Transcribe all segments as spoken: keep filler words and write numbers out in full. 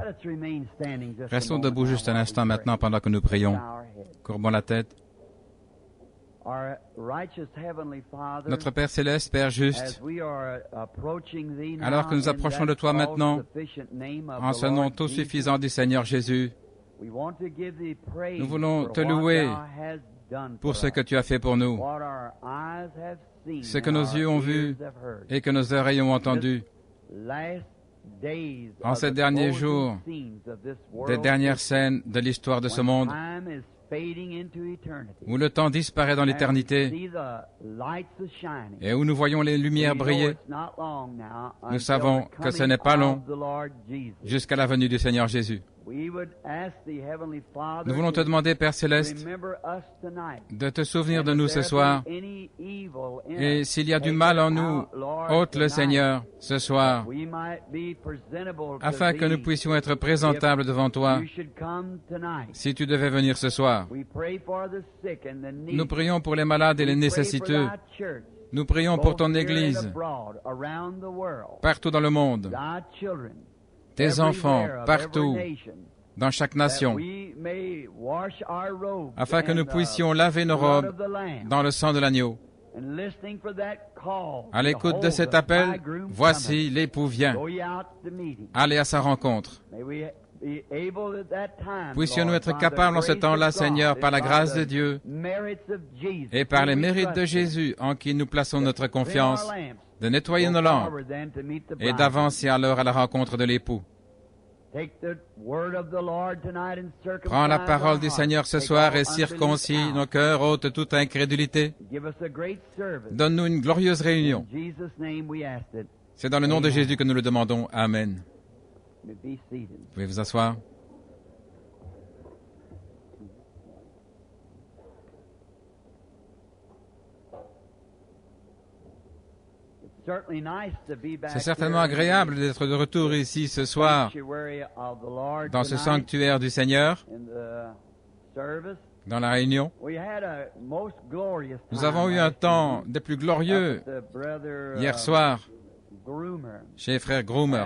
Restons debout juste un instant maintenant pendant que nous prions. Courbons la tête. Notre Père Céleste, Père juste, alors que nous approchons de toi maintenant, en ce nom tout suffisant du Seigneur Jésus, nous voulons te louer pour ce que tu as fait pour nous, ce que nos yeux ont vu et que nos oreilles ont entendu. En ces derniers jours, des dernières scènes de l'histoire de ce monde, où le temps disparaît dans l'éternité et où nous voyons les lumières briller, nous savons que ce n'est pas long jusqu'à la venue du Seigneur Jésus. Nous voulons te demander, Père Céleste, de te souvenir de nous ce soir, et s'il y a du mal en nous, ôte le Seigneur ce soir, afin que nous puissions être présentables devant toi, si tu devais venir ce soir. Nous prions pour les malades et les nécessiteux. Nous prions pour ton Église, partout dans le monde, tes enfants, partout, dans chaque nation, afin que nous puissions laver nos robes dans le sang de l'agneau. À l'écoute de cet appel, voici l'époux vient. Allez à sa rencontre. Puissions-nous être capables en ce temps-là, Seigneur, par la grâce de Dieu et par les mérites de Jésus en qui nous plaçons notre confiance, de nettoyer nos lampes et d'avancer alors à la rencontre de l'époux. Prends la parole du Seigneur ce soir et circoncis nos cœurs, ôte toute incrédulité. Donne-nous une glorieuse réunion. C'est dans le nom de Jésus que nous le demandons. Amen. Vous pouvez vous asseoir. C'est certainement agréable d'être de retour ici ce soir, dans ce sanctuaire du Seigneur, dans la réunion. Nous avons eu un temps des plus glorieux hier soir chez Frère Groomer.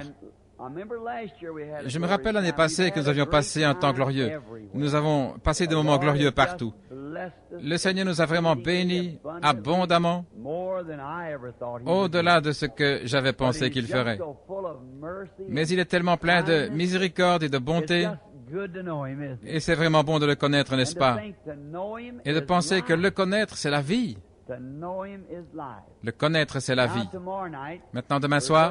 Je me rappelle l'année passée que nous avions passé un temps glorieux. Nous avons passé des moments glorieux partout. Le Seigneur nous a vraiment bénis abondamment, au-delà de ce que j'avais pensé qu'il ferait. Mais il est tellement plein de miséricorde et de bonté, et c'est vraiment bon de le connaître, n'est-ce pas? Et de penser que le connaître, c'est la vie. Le connaître, c'est la vie. Maintenant, demain soir,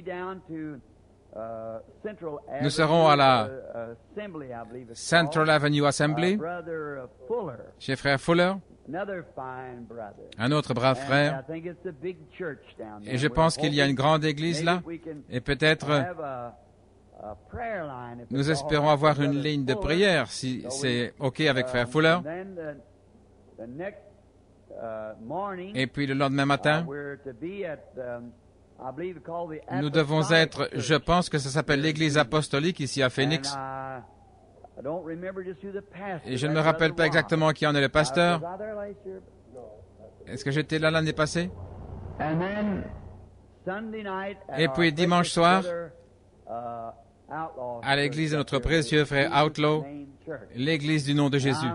nous serons à la Central Avenue Assembly, chez Frère Fuller, un autre brave frère, et je pense qu'il y a une grande église là, et peut-être nous espérons avoir une ligne de prière, si c'est OK avec Frère Fuller. Et puis le lendemain matin, nous devons être, je pense que ça s'appelle l'Église apostolique ici à Phoenix. Et je ne me rappelle pas exactement qui en est le pasteur. Est-ce que j'étais là l'année passée? Et puis dimanche soir, à l'église de notre précieux frère Outlaw, l'église du nom de Jésus.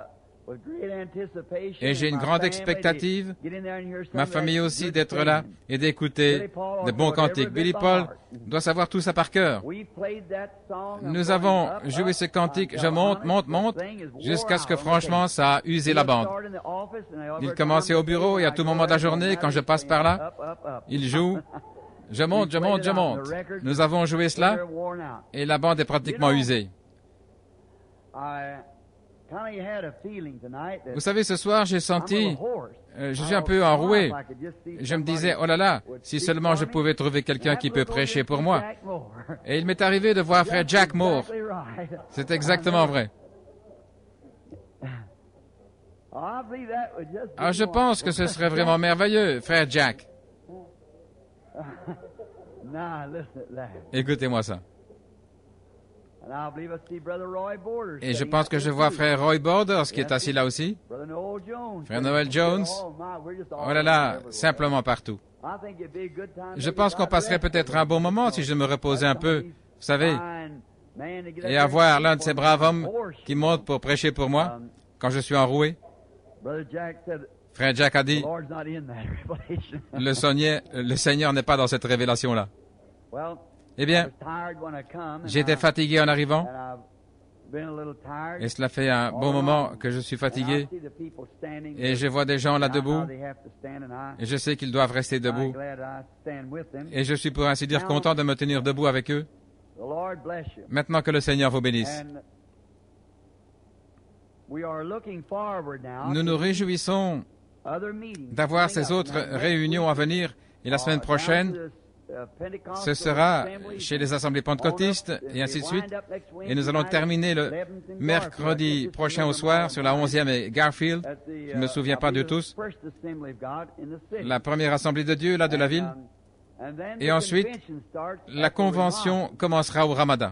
Et j'ai une grande expectative, ma famille aussi, d'être là et d'écouter de bons cantiques. Billy Paul doit savoir tout ça par cœur. Nous avons joué ce cantique, je monte, monte, monte, jusqu'à ce que franchement ça a usé la bande. Il commençait au bureau et à tout moment de la journée, quand je passe par là, il joue. Je monte, je monte, je monte. Nous avons joué cela et la bande est pratiquement usée. Vous savez, ce soir, j'ai senti, euh, je suis un peu enroué. Je me disais, oh là là, si seulement je pouvais trouver quelqu'un qui peut prêcher pour moi. Et il m'est arrivé de voir frère Jack Moore. C'est exactement vrai. Ah, je pense que ce serait vraiment merveilleux, frère Jack. Écoutez-moi ça. Et je pense que je vois frère Roy Borders qui est assis là aussi. Frère Noel Jones. Oh là là, simplement partout. Je pense qu'on passerait peut-être un bon moment si je me reposais un peu. Vous savez, et avoir l'un de ces braves hommes qui monte pour prêcher pour moi quand je suis enroué. Frère Jack a dit, le, sonnier, le Seigneur n'est pas dans cette révélation-là. Eh bien, j'étais fatigué en arrivant, et cela fait un bon moment que je suis fatigué, et je vois des gens là debout, et je sais qu'ils doivent rester debout, et je suis pour ainsi dire content de me tenir debout avec eux, maintenant que le Seigneur vous bénisse. Nous nous réjouissons d'avoir ces autres réunions à venir, et la semaine prochaine, ce sera chez les assemblées pentecôtistes, et ainsi de suite. Et nous allons terminer le mercredi prochain au soir sur la onzième et Garfield. Je ne me souviens pas de tous. La première assemblée de Dieu, là, de la ville. Et ensuite, la convention commencera au Ramadan.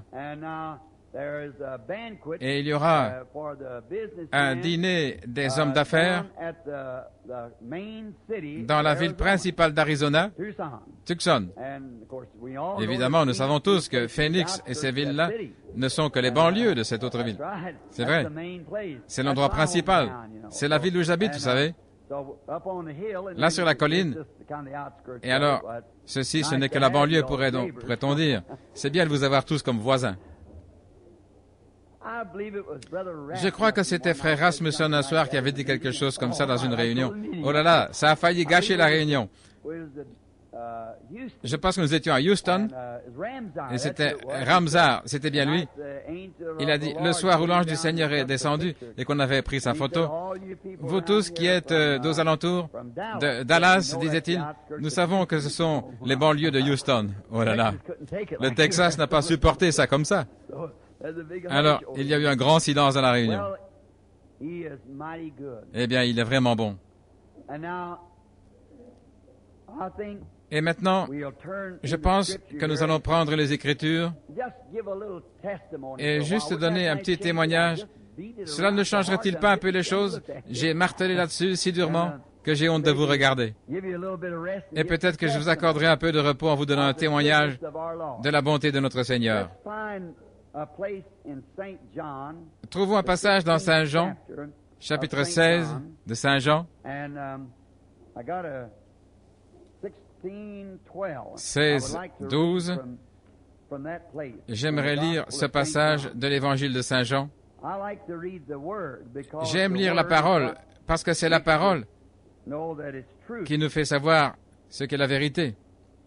Et il y aura un dîner des hommes d'affaires dans la ville principale d'Arizona, Tucson. Évidemment, nous savons tous que Phoenix et ces villes-là ne sont que les banlieues de cette autre ville. C'est vrai. C'est l'endroit principal. C'est la ville où j'habite, vous savez. Là sur la colline. Et alors, ceci, ce n'est que la banlieue, pourrait-on pourrait-on dire. C'est bien de vous avoir tous comme voisins. Je crois que c'était frère Rasmussen un soir qui avait dit quelque chose comme ça dans une réunion. Oh là là, ça a failli gâcher la réunion. Je pense que nous étions à Houston, et c'était Ramsar, c'était bien lui. Il a dit, le soir où l'ange du Seigneur est descendu et qu'on avait pris sa photo, vous tous qui êtes euh, aux alentours de Dallas, disait-il, nous savons que ce sont les banlieues de Houston. Oh là là, le Texas n'a pas supporté ça comme ça. Alors, il y a eu un grand silence dans la réunion. Eh bien, il est vraiment bon. Et maintenant, je pense que nous allons prendre les Écritures et juste donner un petit témoignage. Cela ne changerait-il pas un peu les choses? J'ai martelé là-dessus si durement que j'ai honte de vous regarder. Et peut-être que je vous accorderai un peu de repos en vous donnant un témoignage de la bonté de notre Seigneur. Trouvons un passage dans Saint Jean, chapitre seize de Saint Jean, seize, douze. J'aimerais lire ce passage de l'évangile de Saint Jean. J'aime lire la parole parce que c'est la parole qui nous fait savoir ce qu'est la vérité.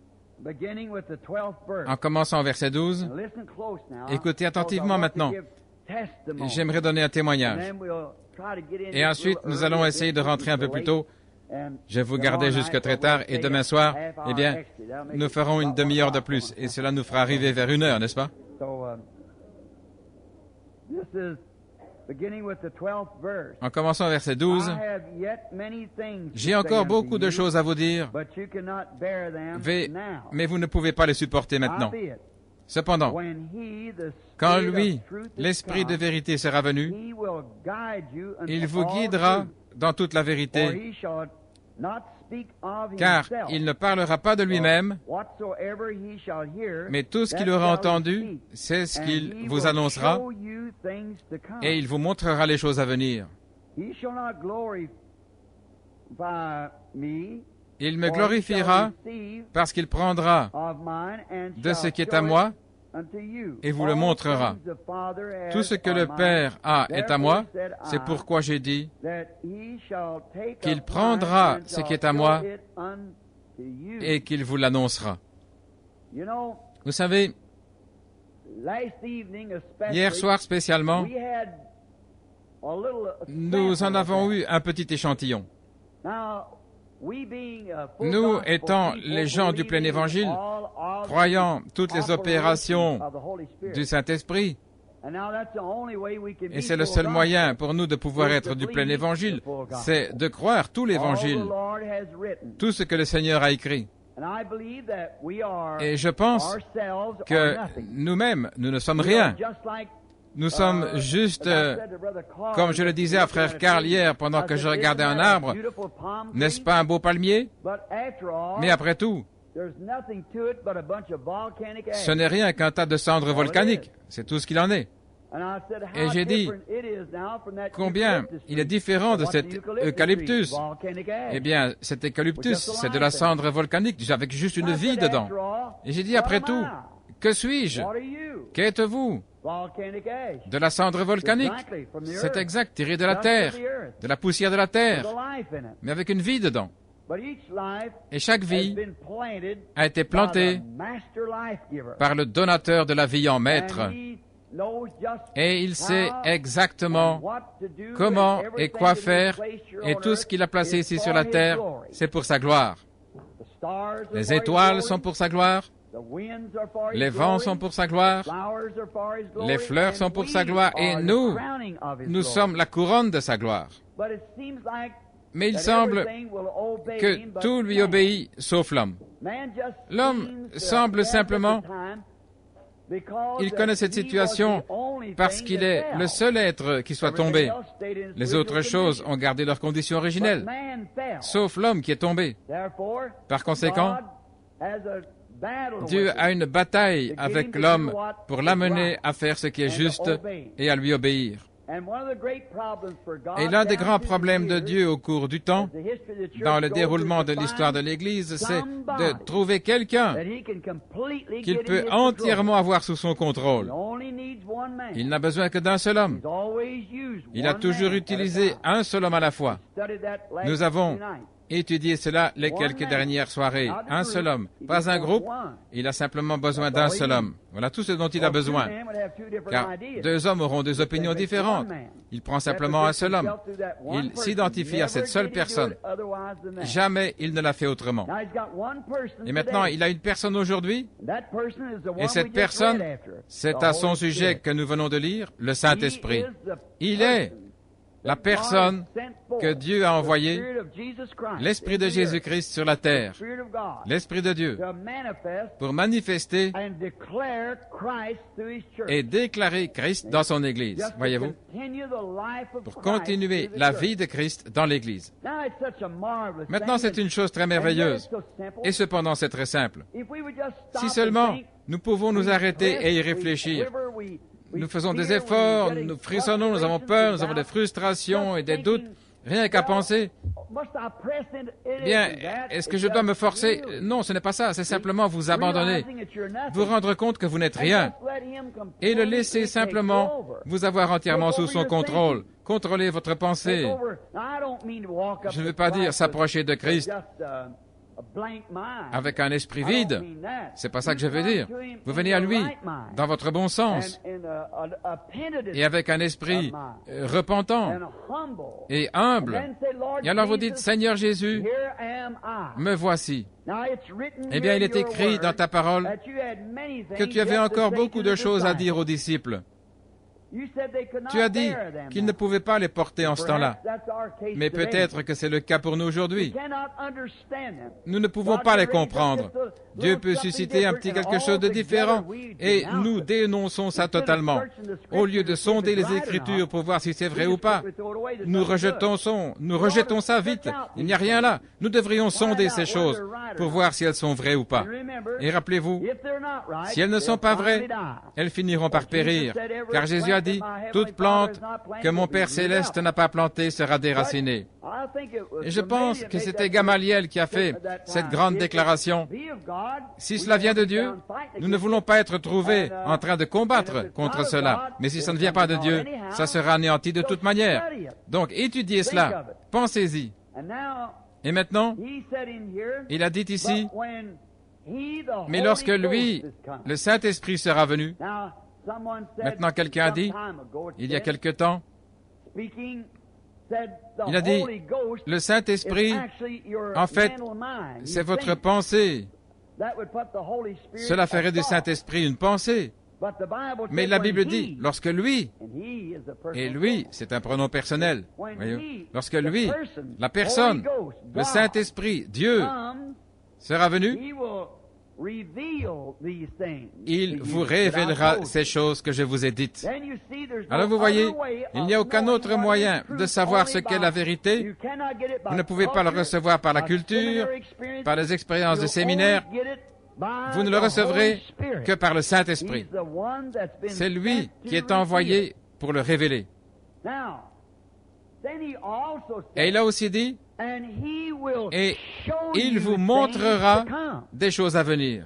En commençant au verset douze, écoutez attentivement maintenant. J'aimerais donner un témoignage. Et ensuite, nous allons essayer de rentrer un peu plus tôt. Je vais vous garder jusque très tard. Et demain soir, eh bien, nous ferons une demi-heure de plus. Et cela nous fera arriver vers une heure, n'est-ce pas? En commençant au verset douze, j'ai encore beaucoup de choses à vous dire, mais vous ne pouvez pas les supporter maintenant. Cependant, quand lui, l'Esprit de vérité sera venu, il vous guidera dans toute la vérité, car il ne parlera pas de lui-même, mais tout ce qu'il aura entendu, c'est ce qu'il vous annoncera, et il vous montrera les choses à venir. Il me glorifiera parce qu'il prendra de ce qui est à moi et vous le montrera. Tout ce que le Père a est à moi, c'est pourquoi j'ai dit qu'il prendra ce qui est à moi et qu'il vous l'annoncera. Vous savez, hier soir spécialement, nous en avons eu un petit échantillon. Nous, étant les gens du plein évangile, croyant toutes les opérations du Saint-Esprit, et c'est le seul moyen pour nous de pouvoir être du plein évangile, c'est de croire tout l'évangile, tout ce que le Seigneur a écrit. Et je pense que nous-mêmes, nous ne sommes rien. Nous sommes juste, euh, comme je le disais à frère Carl hier pendant que je regardais un arbre, n'est-ce pas un beau palmier? Mais après tout, Ce n'est rien qu'un tas de cendres volcaniques. C'est tout ce qu'il en est. Et j'ai dit, combien il est différent de cet eucalyptus. Eh bien, cet eucalyptus, c'est de la cendre volcanique, avec juste une vie dedans. Et j'ai dit, après tout, que suis-je? Qu'êtes-vous? De la cendre volcanique. C'est exact, tiré de la terre, de la poussière de la terre, mais avec une vie dedans. Et chaque vie a été plantée par le donateur de la vie en maître. Et il sait exactement comment et quoi faire, et tout ce qu'il a placé ici sur la terre, c'est pour sa gloire. Les étoiles sont pour sa gloire, les vents sont pour sa gloire, les fleurs sont pour sa gloire, et nous, nous sommes la couronne de sa gloire. Mais il semble que tout lui obéit, sauf l'homme. L'homme semble simplement... Il connaît cette situation parce qu'il est le seul être qui soit tombé. Les autres choses ont gardé leur condition originelle, sauf l'homme qui est tombé. Par conséquent, Dieu a une bataille avec l'homme pour l'amener à faire ce qui est juste et à lui obéir. Et l'un des grands problèmes de Dieu au cours du temps, dans le déroulement de l'histoire de l'Église, c'est de trouver quelqu'un qu'il peut entièrement avoir sous son contrôle. Il n'a besoin que d'un seul homme. Il a toujours utilisé un seul homme à la fois. Nous avons étudié cela les quelques dernières soirées. Un seul homme, pas un groupe. Il a simplement besoin d'un seul homme. Voilà tout ce dont il a besoin. Car deux hommes auront des opinions différentes. Il prend simplement un seul homme. Il s'identifie à cette seule personne. Jamais il ne l'a fait autrement. Et maintenant, il a une personne aujourd'hui. Et cette personne, c'est à son sujet que nous venons de lire, le Saint-Esprit. Il est la personne que Dieu a envoyée, l'Esprit de Jésus-Christ sur la terre, l'Esprit de Dieu, pour manifester et déclarer Christ dans son Église, voyez-vous, pour continuer la vie de Christ dans l'Église. Maintenant, c'est une chose très merveilleuse, et cependant c'est très simple. Si seulement nous pouvons nous arrêter et y réfléchir, nous faisons des efforts, nous frissonnons, nous avons peur, nous avons des frustrations et des doutes, rien qu'à penser. Bien, est-ce que je dois me forcer? Non, ce n'est pas ça, c'est simplement vous abandonner, vous rendre compte que vous n'êtes rien, et le laisser simplement vous avoir entièrement sous son contrôle, contrôler votre pensée. Je ne veux pas dire s'approcher de Christ avec un esprit vide, c'est pas ça que je veux dire. Vous venez à lui dans votre bon sens et avec un esprit repentant et humble. Et alors vous dites, Seigneur Jésus, me voici. Eh bien, il est écrit dans ta parole que tu avais encore beaucoup de choses à dire aux disciples. Tu as dit qu'ils ne pouvaient pas les porter en ce temps-là. Mais peut-être que c'est le cas pour nous aujourd'hui. Nous ne pouvons pas les comprendre. Dieu peut susciter un petit quelque chose de différent et nous dénonçons ça totalement. Au lieu de sonder les Écritures pour voir si c'est vrai ou pas, nous rejetons, son, nous rejetons ça vite. Il n'y a rien là. Nous devrions sonder ces choses pour voir si elles sont vraies ou pas. Et rappelez-vous, si elles ne sont pas vraies, elles finiront par périr. Car Jésus a dit, toute plante que mon Père Céleste n'a pas plantée sera déracinée. Et je pense que c'était Gamaliel qui a fait cette grande déclaration. Si cela vient de Dieu, nous ne voulons pas être trouvés en train de combattre contre cela. Mais si ça ne vient pas de Dieu, ça sera anéanti de toute manière. Donc, étudiez cela. Pensez-y. Et maintenant, il a dit ici, mais lorsque lui, le Saint-Esprit sera venu, maintenant quelqu'un a dit, il y a quelque temps, il a dit, le Saint-Esprit, en fait, c'est votre pensée. Cela ferait du Saint-Esprit une pensée. Mais la Bible dit, lorsque lui, et lui, c'est un pronom personnel, voyez, lorsque lui, la personne, le Saint-Esprit, Dieu, sera venu, il vous révélera ces choses que je vous ai dites. Alors vous voyez, il n'y a aucun autre moyen de savoir ce qu'est la vérité. Vous ne pouvez pas le recevoir par la culture, par les expériences de séminaire. Vous ne le recevrez que par le Saint-Esprit. C'est lui qui est envoyé pour le révéler. Et il a aussi dit, et il vous montrera des choses à venir.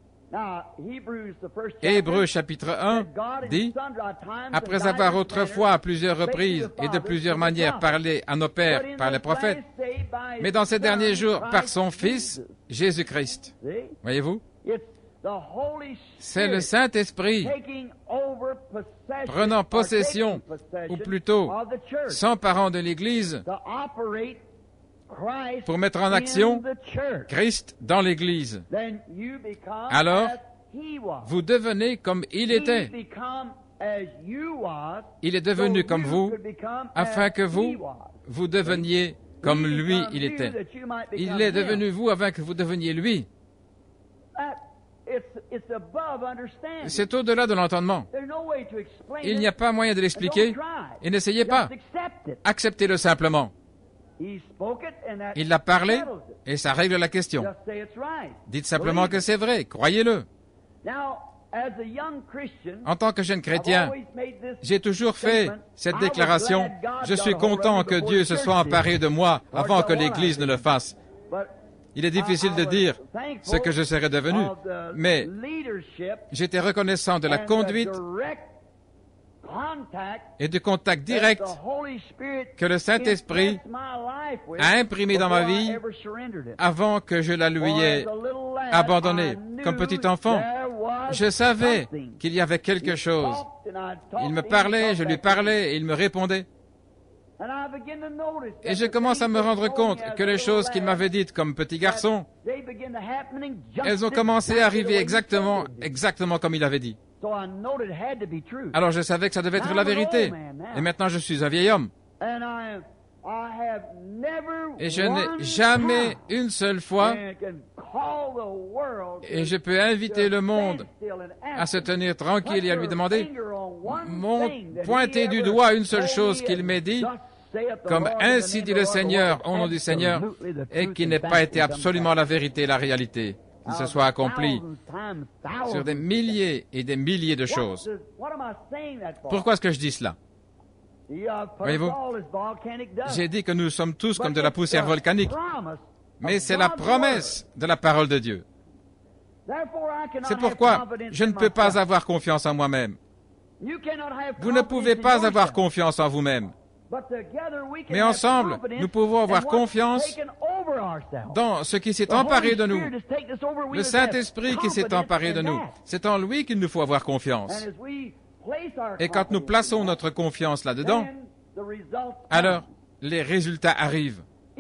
Hébreux chapitre un dit, après avoir autrefois à plusieurs reprises et de plusieurs manières parlé à nos pères par les prophètes, mais dans ces derniers jours par son Fils, Jésus-Christ. Voyez-vous? C'est le Saint-Esprit prenant possession, ou plutôt s'emparant de l'Église, pour mettre en action Christ dans l'Église. Alors, vous devenez comme il était. Il est devenu comme vous, afin que vous, vous deveniez comme lui, il était. Il est devenu vous, afin que vous deveniez lui. C'est au-delà de l'entendement. Il n'y a pas moyen de l'expliquer, et n'essayez pas. Acceptez-le simplement. Il l'a parlé, et ça règle la question. Dites simplement que c'est vrai, croyez-le. En tant que jeune chrétien, j'ai toujours fait cette déclaration. Je suis content que Dieu se soit emparé de moi avant que l'Église ne le fasse. Il est difficile de dire ce que je serais devenu, mais j'étais reconnaissant de la conduite et du contact direct que le Saint-Esprit a imprimé dans ma vie avant que je la lui ai abandonnée. Comme petit enfant, je savais qu'il y avait quelque chose. Il me parlait, je lui parlais, et il me répondait. Et je commence à me rendre compte que les choses qu'il m'avait dites comme petit garçon, elles ont commencé à arriver exactement, exactement comme il avait dit. Alors je savais que ça devait être la vérité. Et maintenant je suis un vieil homme. Et je n'ai jamais une seule fois, et je peux inviter le monde à se tenir tranquille et à lui demander, m'ont pointé du doigt une seule chose qu'il m'ait dit, comme ainsi dit le Seigneur, au nom du Seigneur, et qui n'ait pas été absolument la vérité et la réalité, qu'il se soit accompli sur des milliers et des milliers de choses. Pourquoi est-ce que je dis cela? Voyez-vous, j'ai dit que nous sommes tous comme de la poussière volcanique, mais c'est la promesse de la parole de Dieu. C'est pourquoi je ne peux pas avoir confiance en moi-même. Vous ne pouvez pas avoir confiance en vous-même. Mais ensemble, nous pouvons avoir confiance dans ce qui s'est emparé de nous. Le Saint-Esprit qui s'est emparé de nous. C'est en lui qu'il nous faut avoir confiance. Et quand nous plaçons notre confiance là-dedans, alors les résultats arrivent.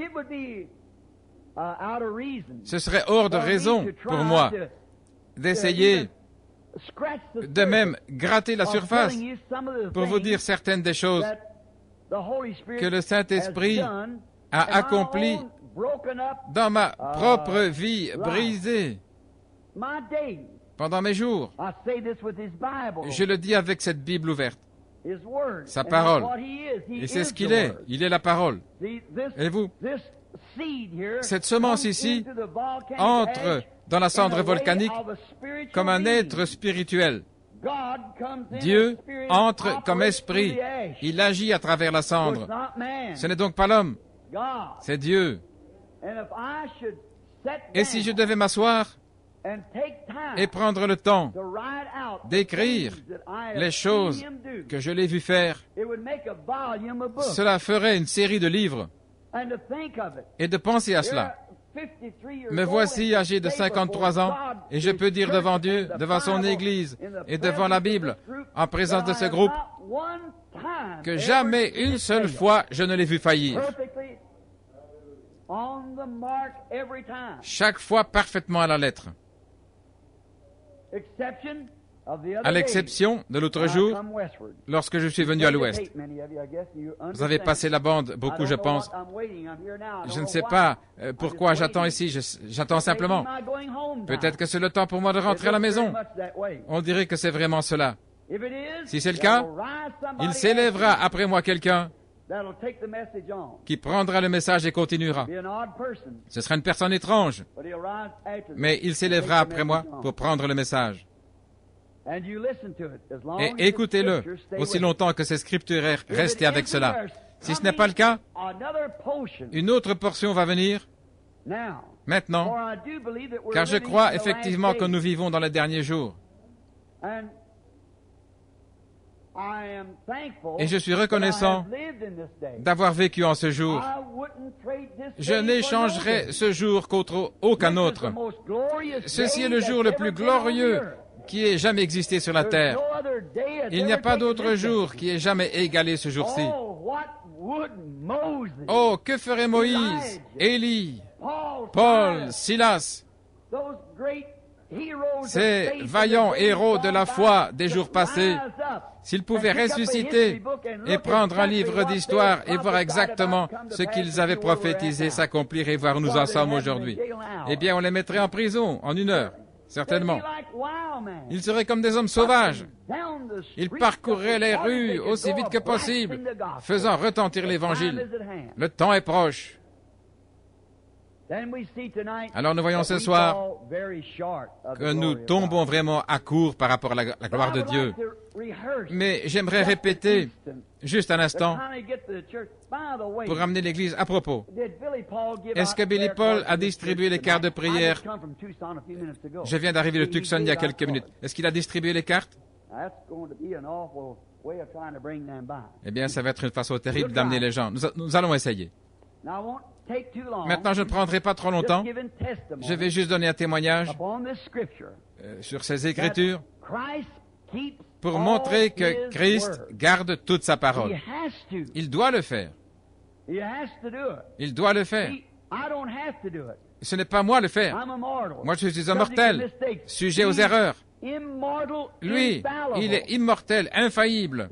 Ce serait hors de raison pour moi d'essayer de même gratter la surface pour vous dire certaines des choses que le Saint-Esprit a accomplies dans ma propre vie brisée pendant mes jours. Je le dis avec cette Bible ouverte. Sa parole. Et c'est ce qu'il est. Il est la parole. Et vous, cette semence ici entre dans la cendre volcanique comme un être spirituel. Dieu entre comme esprit. Il agit à travers la cendre. Ce n'est donc pas l'homme, c'est Dieu. Et si je devais m'asseoir et prendre le temps d'écrire les choses que je l'ai vu faire, cela ferait une série de livres. Et de penser à cela. Me voici âgé de cinquante-trois ans et je peux dire devant Dieu, devant son Église et devant la Bible, en présence de ce groupe, que jamais une seule fois je ne l'ai vu faillir. Chaque fois parfaitement à la lettre. à l'exception de l'autre jour, lorsque je suis venu à l'ouest. Vous avez passé la bande, beaucoup je pense. Je ne sais pas euh, pourquoi j'attends ici, je- j'attends simplement. Peut-être que c'est le temps pour moi de rentrer à la maison. On dirait que c'est vraiment cela. Si c'est le cas, il s'élèvera après moi quelqu'un qui prendra le message et continuera. Ce sera une personne étrange, mais il s'élèvera après moi pour prendre le message. Et écoutez-le aussi longtemps que c'est scripturaire, restez avec cela. Si ce n'est pas le cas, une autre portion va venir maintenant, car je crois effectivement que nous vivons dans les derniers jours. Et je suis reconnaissant d'avoir vécu en ce jour. Je n'échangerai ce jour contre aucun autre. Ceci est le jour le plus glorieux qui ait jamais existé sur la terre. Il n'y a pas d'autre jour qui ait jamais égalé ce jour-ci. Oh, que ferait Moïse, Élie, Paul, Silas, ces vaillants héros de la foi des jours passés, s'ils pouvaient ressusciter et prendre un livre d'histoire et voir exactement ce qu'ils avaient prophétisé s'accomplir et voir où nous en sommes aujourd'hui, eh bien, on les mettrait en prison en une heure, certainement. Ils seraient comme des hommes sauvages. Ils parcourraient les rues aussi vite que possible, faisant retentir l'Évangile. Le temps est proche. Alors nous voyons ce soir que nous tombons vraiment à court par rapport à la, la gloire de Dieu. Mais j'aimerais répéter juste un instant pour ramener l'Église à propos. Est-ce que Billy Paul a distribué les cartes de prière? Je viens d'arriver de Tucson il y a quelques minutes. Est-ce qu'il a distribué les cartes? Eh bien, ça va être une façon terrible d'amener les gens. Nous, nous allons essayer. Maintenant, je ne prendrai pas trop longtemps. Je vais juste donner un témoignage euh, sur ces Écritures pour montrer que Christ garde toute sa parole. Il doit le faire. Il doit le faire. Ce n'est pas moi le faire. Moi, je suis un mortel, sujet aux erreurs. Lui, il est immortel, infaillible.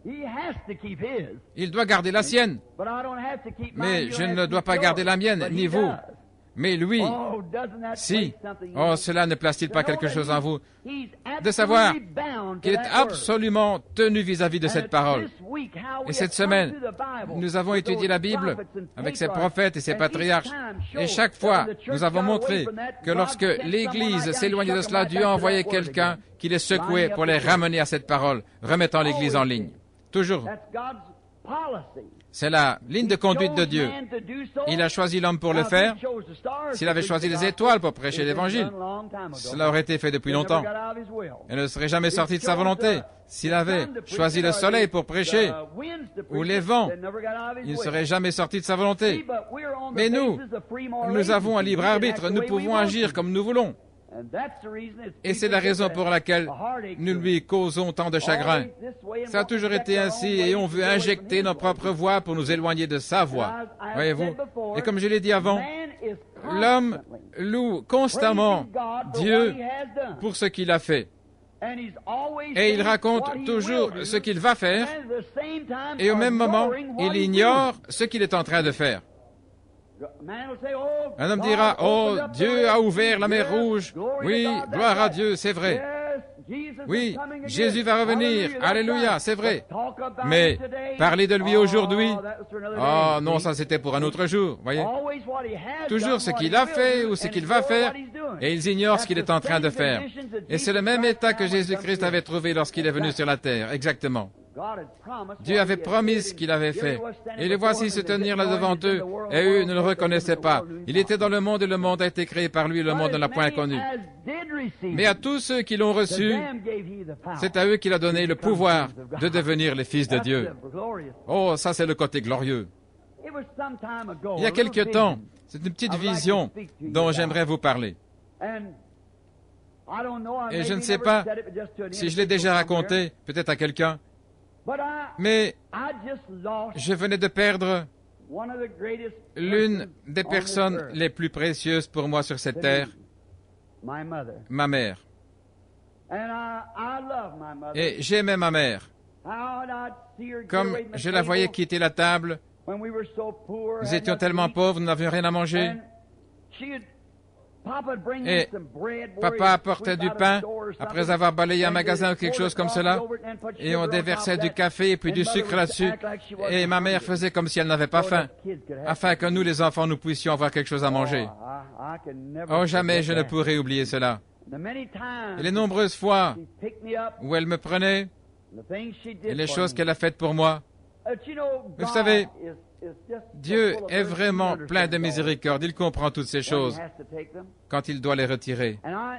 Il doit garder la sienne. Mais je ne dois pas garder la mienne, ni vous. Mais lui, si, oh, cela ne place-t-il pas quelque chose en vous, de savoir qu'il est absolument tenu vis-à-vis de cette parole. Et cette semaine, nous avons étudié la Bible avec ses prophètes et ses patriarches. Et chaque fois, nous avons montré que lorsque l'Église s'éloignait de cela, Dieu a envoyé quelqu'un qui les secouait pour les ramener à cette parole, remettant l'Église en ligne. Toujours. C'est la ligne de conduite de Dieu. Il a choisi l'homme pour le faire. S'il avait choisi les étoiles pour prêcher l'Évangile, cela aurait été fait depuis longtemps. Il ne serait jamais sorti de sa volonté. S'il avait choisi le soleil pour prêcher, ou les vents, il ne serait jamais sorti de sa volonté. Mais nous, nous avons un libre arbitre. Nous pouvons agir comme nous voulons. Et c'est la raison pour laquelle nous lui causons tant de chagrin. Ça a toujours été ainsi et on veut injecter nos propres voix pour nous éloigner de sa voix. Voyez-vous? Et comme je l'ai dit avant, l'homme loue constamment Dieu pour ce qu'il a fait. Et il raconte toujours ce qu'il va faire et au même moment, il ignore ce qu'il est en train de faire. Un homme dira, « Oh, Dieu a ouvert la mer Rouge. Oui, gloire à Dieu, c'est vrai. Oui, Jésus va revenir. Alléluia, c'est vrai. Mais parler de lui aujourd'hui, oh non, ça c'était pour un autre jour, voyez. Toujours ce qu'il a fait ou ce qu'il va faire, et ils ignorent ce qu'il est en train de faire. Et c'est le même état que Jésus-Christ avait trouvé lorsqu'il est venu sur la terre, exactement. Dieu avait promis ce qu'il avait fait. Et les voici se tenir là devant eux, et eux ne le reconnaissaient pas. Il était dans le monde et le monde a été créé par lui, le monde ne l'a point connu. Mais à tous ceux qui l'ont reçu, c'est à eux qu'il a donné le pouvoir de devenir les fils de Dieu. Oh, ça c'est le côté glorieux. Il y a quelque temps, c'est une petite vision dont j'aimerais vous parler. Et je ne sais pas si je l'ai déjà raconté, peut-être à quelqu'un, mais je venais de perdre l'une des personnes les plus précieuses pour moi sur cette terre, ma mère. Et j'aimais ma mère. Comme je la voyais quitter la table, nous étions tellement pauvres, nous n'avions rien à manger. Et papa apportait du pain après avoir balayé un magasin ou quelque chose comme cela, et on déversait du café et puis du sucre là-dessus, et ma mère faisait comme si elle n'avait pas faim, afin que nous, les enfants, nous puissions avoir quelque chose à manger. Oh, jamais je ne pourrai oublier cela. Et les nombreuses fois où elle me prenait, et les choses qu'elle a faites pour moi. Vous savez, Dieu est vraiment plein de miséricorde. Il comprend toutes ces choses quand il doit les retirer.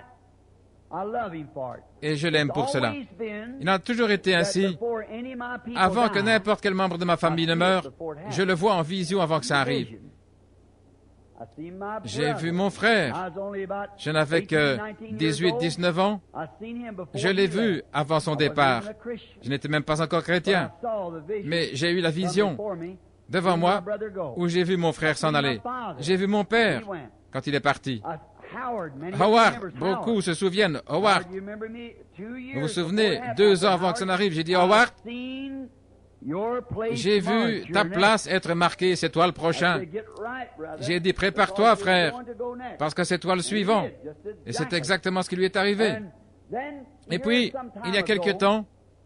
Et je l'aime pour cela. Il a toujours été ainsi. Avant que n'importe quel membre de ma famille ne meure, je le vois en vision avant que ça arrive. J'ai vu mon frère. Je n'avais que dix-huit, dix-neuf ans. Je l'ai vu avant son départ. Je n'étais même pas encore chrétien. Mais j'ai eu la vision devant moi où j'ai vu mon frère s'en aller. J'ai vu mon père quand il est parti. Howard, beaucoup se souviennent. Howard, vous vous souvenez, deux ans avant que ça n'arrive, j'ai dit, Howard, j'ai vu ta place être marquée, c'est toi le prochain. J'ai dit, prépare-toi, frère, parce que c'est toi le suivant. Et c'est exactement ce qui lui est arrivé. Et puis, il y a quelque temps,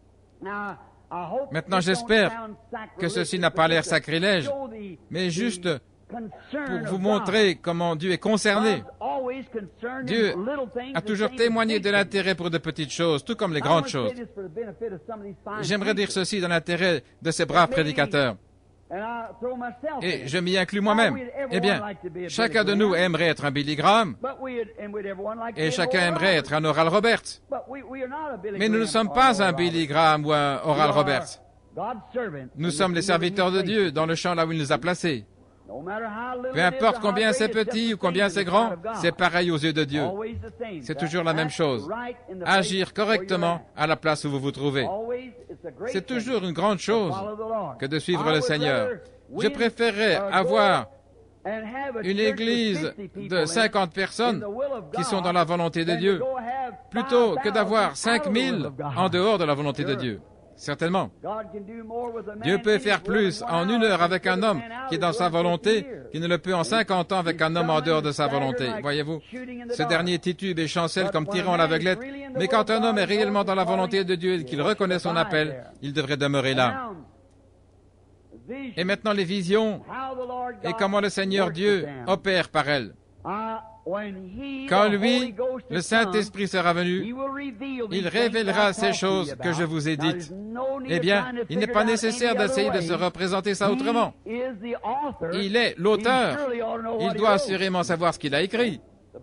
maintenant j'espère que ceci n'a pas l'air sacrilège, mais juste pour vous montrer comment Dieu est concerné. Dieu a toujours témoigné de l'intérêt pour de petites choses, tout comme les grandes choses. J'aimerais dire ceci dans l'intérêt de ces braves prédicateurs. Et je m'y inclus moi-même. Eh bien, chacun de nous aimerait être un Billy Graham, et chacun aimerait être un Oral Roberts. Mais nous ne sommes pas un Billy Graham ou un Oral Roberts. Nous sommes les serviteurs de Dieu dans le champ là où il nous a placés. Peu importe combien c'est petit ou combien c'est grand, c'est pareil aux yeux de Dieu. C'est toujours la même chose. Agir correctement à la place où vous vous trouvez. C'est toujours une grande chose que de suivre le Seigneur. Je préférerais avoir une église de cinquante personnes qui sont dans la volonté de Dieu, plutôt que d'avoir cinq mille en dehors de la volonté de Dieu. Certainement. Dieu peut faire plus en une heure avec un homme qui est dans sa volonté qu'il ne le peut en cinquante ans avec un homme en dehors de sa volonté. Voyez-vous, ce dernier titube et chancelle comme tirant l'aveuglette, mais quand un homme est réellement dans la volonté de Dieu et qu'il reconnaît son appel, il devrait demeurer là. Et maintenant les visions et comment le Seigneur Dieu opère par elles. Quand lui, le Saint-Esprit sera venu, il révélera ces choses que je vous ai dites. Eh bien, il n'est pas nécessaire d'essayer de se représenter ça autrement. Il est l'auteur. Il doit assurément savoir ce qu'il a écrit.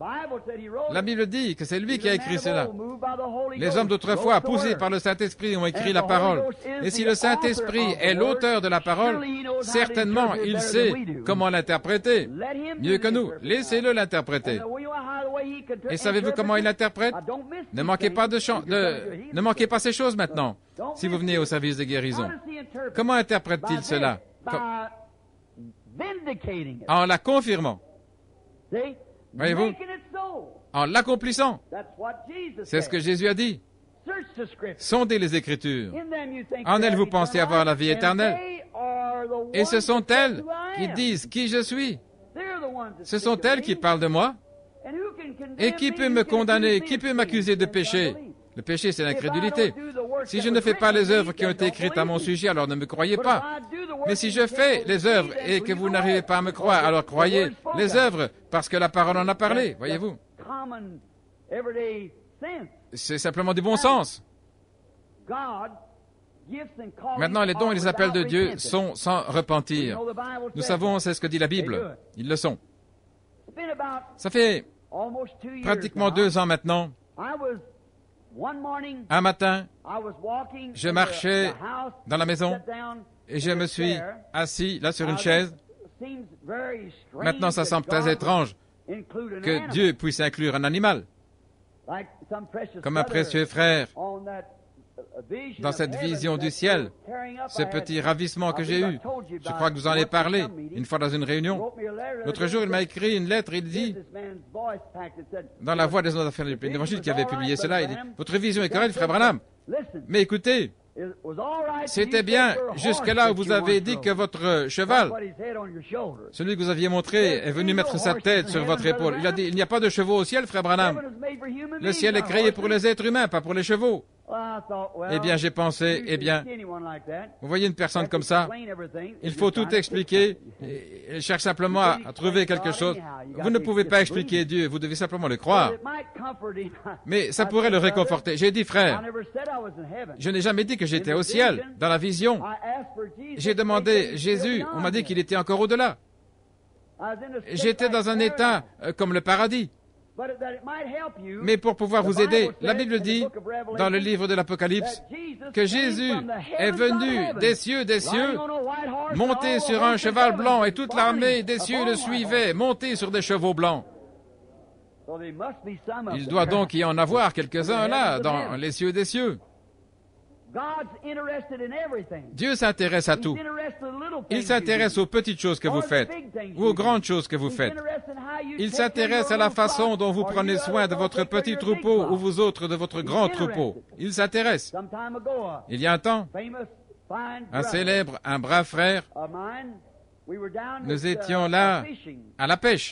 La Bible dit que c'est lui qui a écrit cela. Les hommes d'autrefois, poussés par le Saint-Esprit, ont écrit la parole. Et si le Saint-Esprit est l'auteur de la parole, certainement il sait comment l'interpréter. Mieux que nous, laissez-le l'interpréter. Et savez-vous comment il l'interprète? Ne manquez pas de, chan- de... ne manquez pas ces choses maintenant, si vous venez au service de guérison. Comment interprète-t-il cela? Com- En la confirmant. Voyez-vous? En l'accomplissant. C'est ce que Jésus a dit. Sondez les Écritures. En elles, vous pensez avoir la vie éternelle. Et ce sont elles qui disent qui je suis. Ce sont elles qui parlent de moi. Et qui peut me condamner? Qui peut m'accuser de péché? Le péché, c'est l'incrédulité. Si je ne fais pas les œuvres qui ont été écrites à mon sujet, alors ne me croyez pas. Mais si je fais les œuvres et que vous n'arrivez pas à me croire, alors croyez les œuvres parce que la parole en a parlé, voyez-vous. C'est simplement du bon sens. Maintenant, les dons et les appels de Dieu sont sans repentir. Nous savons, c'est ce que dit la Bible. Ils le sont. Ça fait pratiquement deux ans maintenant. Un matin, je marchais dans la maison et je me suis assis là sur une chaise. Maintenant, ça semble très étrange que Dieu puisse inclure un animal, comme un précieux frère dans cette vision du ciel, ce petit ravissement que j'ai eu. Je crois que vous en avez parlé une fois dans une réunion. L'autre jour, il m'a écrit une lettre, il dit, dans la Voix des Hommes d'affaires de l'Évangile qui avait publié cela, il dit, « Votre vision est correcte, frère Branham, mais écoutez, c'était bien jusqu'à là où vous avez dit que votre cheval, celui que vous aviez montré, est venu mettre sa tête sur votre épaule. Il a dit, il n'y a pas de chevaux au ciel, frère Branham. Le ciel est créé pour les êtres humains, pas pour les chevaux. Eh bien, j'ai pensé, eh bien, vous voyez une personne comme ça, il faut tout expliquer, il cherche simplement à, à trouver quelque chose. Vous ne pouvez pas expliquer Dieu, vous devez simplement le croire. Mais ça pourrait le réconforter. J'ai dit, frère, je n'ai jamais dit que j'étais au ciel, dans la vision. J'ai demandé Jésus, on m'a dit qu'il était encore au-delà. J'étais dans un état euh, comme le paradis. Mais pour pouvoir vous aider, la Bible dit, dans le livre de l'Apocalypse, que Jésus est venu des cieux des cieux, monté sur un cheval blanc, et toute l'armée des cieux le suivait, monté sur des chevaux blancs. Il doit donc y en avoir quelques-uns là, dans les cieux des cieux. Dieu s'intéresse à tout. Il s'intéresse aux petites choses que vous faites, ou aux grandes choses que vous faites. Il s'intéresse à la façon dont vous prenez soin de votre petit troupeau ou vous autres de votre grand troupeau. Il s'intéresse. Il y a un temps, un célèbre, un brave frère, nous étions là à la pêche.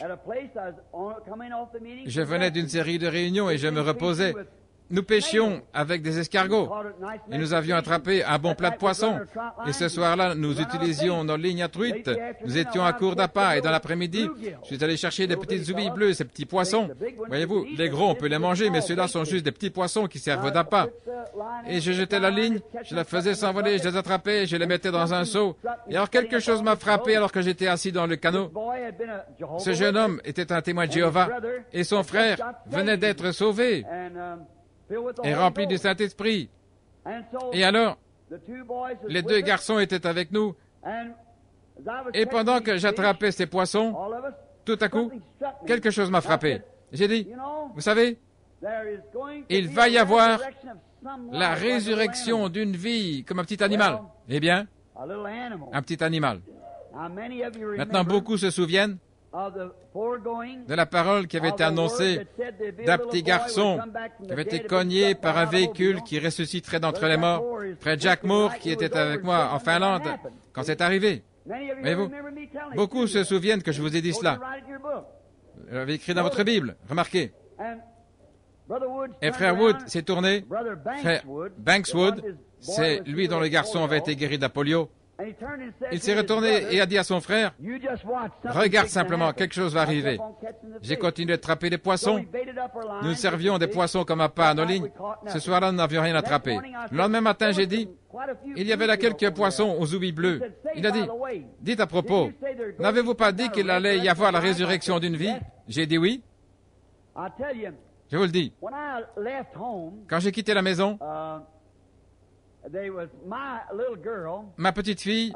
Je venais d'une série de réunions et je me reposais. Nous pêchions avec des escargots et nous avions attrapé un bon plat de poisson. Et ce soir-là, nous utilisions nos lignes à truite. Nous étions à court d'appât et dans l'après-midi, je suis allé chercher des petites oubilles bleues, ces petits poissons. Voyez-vous, les gros, on peut les manger, mais ceux-là sont juste des petits poissons qui servent d'appât. Et je jetais la ligne, je la faisais s'envoler, je les attrapais, je les mettais dans un seau. Et alors quelque chose m'a frappé alors que j'étais assis dans le canot. Ce jeune homme était un témoin de Jéhovah et son frère venait d'être sauvé et rempli du Saint-Esprit. Et alors, les deux garçons étaient avec nous. Et pendant que j'attrapais ces poissons, tout à coup, quelque chose m'a frappé. J'ai dit, vous savez, il va y avoir la résurrection d'une vie comme un petit animal. Eh bien, un petit animal. Maintenant, beaucoup se souviennent de la parole qui avait été annoncée d'un petit garçon qui avait été cogné par un véhicule qui ressusciterait d'entre les morts. Frère Jack Moore, qui était avec moi en Finlande, quand c'est arrivé. Voyez-vous, beaucoup se souviennent que je vous ai dit cela. Vous l'avez écrit dans votre Bible, remarquez. Et frère Wood s'est tourné, frère Bankswood, c'est lui dont le garçon avait été guéri de la polio. Il s'est retourné et a dit à son frère, « Regarde simplement, quelque chose va arriver. » J'ai continué de attraper des poissons. Nous servions des poissons comme appât à nos lignes. Ce soir-là, nous n'avions rien attrapé. Le lendemain matin, j'ai dit, « Il y avait là quelques poissons aux oublies bleus. » Il a dit, « Dites à propos, n'avez-vous pas dit qu'il allait y avoir la résurrection d'une vie? » J'ai dit oui. Je vous le dis. Quand j'ai quitté la maison, ma petite fille,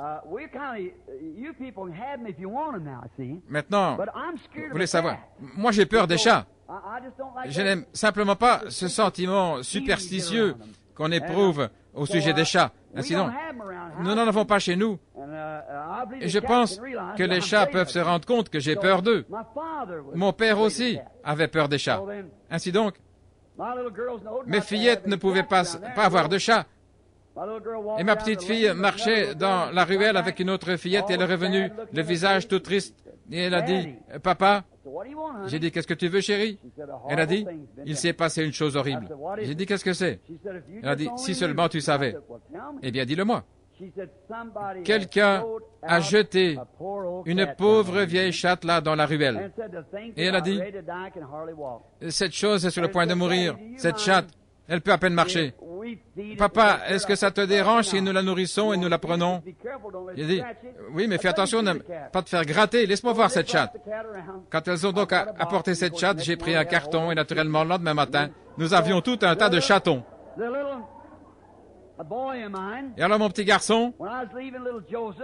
maintenant, vous voulez savoir, moi j'ai peur des chats. Je n'aime simplement pas ce sentiment superstitieux qu'on éprouve au sujet des chats. Ainsi donc, nous n'en avons pas chez nous. Et je pense que les chats peuvent se rendre compte que j'ai peur d'eux. Mon père aussi avait peur des chats. Ainsi donc, mes fillettes ne pouvaient pas, pas avoir de chat. Et ma petite fille marchait dans la ruelle avec une autre fillette et elle est revenue, le visage tout triste. Et elle a dit, « Papa, j'ai dit, qu'est-ce que tu veux, chérie? » Elle a dit, « Il s'est passé une chose horrible. » J'ai dit, « Qu'est-ce que c'est? » Elle a dit, « Si seulement tu savais. » Eh bien, dis-le-moi. Quelqu'un a jeté une pauvre vieille chatte là dans la ruelle. Et elle a dit, « Cette chose est sur le point de mourir. Cette chatte, elle peut à peine marcher. Papa, est-ce que ça te dérange si nous la nourrissons et nous la prenons? » Il a dit, oui, mais fais attention de ne pas te faire gratter. Laisse-moi voir cette chatte. Quand elles ont donc apporté cette chatte, j'ai pris un carton et naturellement, le lendemain matin, nous avions tout un tas de chatons. Et alors, mon petit garçon,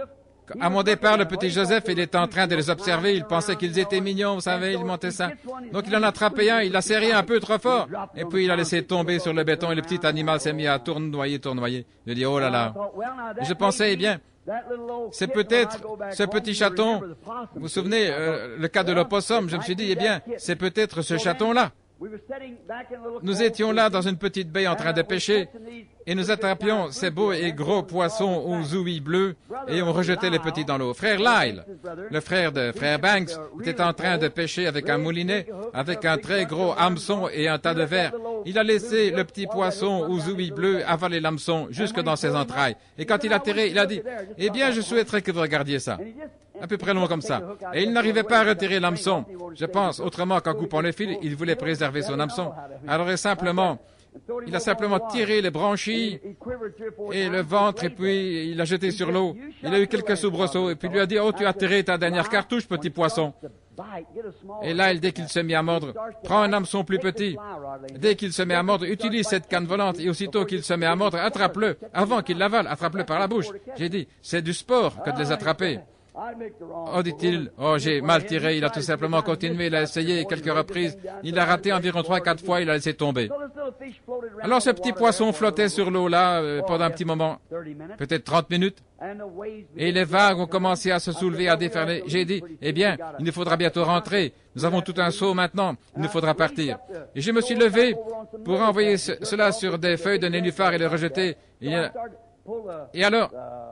À mon départ, le petit Joseph, il était en train de les observer. Il pensait qu'ils étaient mignons, vous savez, il montait ça. Donc il en a attrapé un, il l'a serré un peu trop fort. Et puis il a laissé tomber sur le béton et le petit animal s'est mis à tournoyer, tournoyer. Je dis, oh là là. Et je pensais, eh bien, c'est peut-être ce petit chaton. Vous vous souvenez, euh, le cas de l'opossum, je me suis dit, eh bien, c'est peut-être ce chaton-là. Nous étions là dans une petite baie en train de pêcher et nous attrapions ces beaux et gros poissons aux ouïes bleues et on rejetait les petits dans l'eau. Frère Lyle, le frère de frère Banks, était en train de pêcher avec un moulinet, avec un très gros hameçon et un tas de verre. Il a laissé le petit poisson aux ouïes bleues avaler l'hameçon jusque dans ses entrailles. Et quand il a tiré, il a dit, « Eh bien, je souhaiterais que vous regardiez ça. » À peu près long comme ça. Et il n'arrivait pas à retirer l'hameçon. Je pense, autrement qu'en coupant le fil, il voulait préserver son hameçon. Alors il simplement, il a simplement tiré les branchies et le ventre et puis il l'a jeté sur l'eau. Il a eu quelques soubresauts et puis il lui a dit, « Oh, tu as tiré ta dernière cartouche, petit poisson. » Et là, dès qu'il se mit à mordre, prends un hameçon plus petit. Dès qu'il se met à mordre, utilise cette canne volante et aussitôt qu'il se met à mordre, attrape-le. Avant qu'il l'avale, attrape-le par la bouche. J'ai dit, c'est du sport que de les attraper. Oh, dit-il, oh, j'ai mal tiré. Il a tout simplement continué, il a essayé quelques reprises. Il a raté environ trois, quatre fois, il a laissé tomber. Alors ce petit poisson flottait sur l'eau là euh, pendant un petit moment, peut-être trente minutes. Et les vagues ont commencé à se soulever, à déferler. J'ai dit, eh bien, il nous faudra bientôt rentrer. Nous avons tout un seau maintenant, il nous faudra partir. Et je me suis levé pour envoyer ce, cela sur des feuilles de nénuphar et les rejeter. Et, et alors...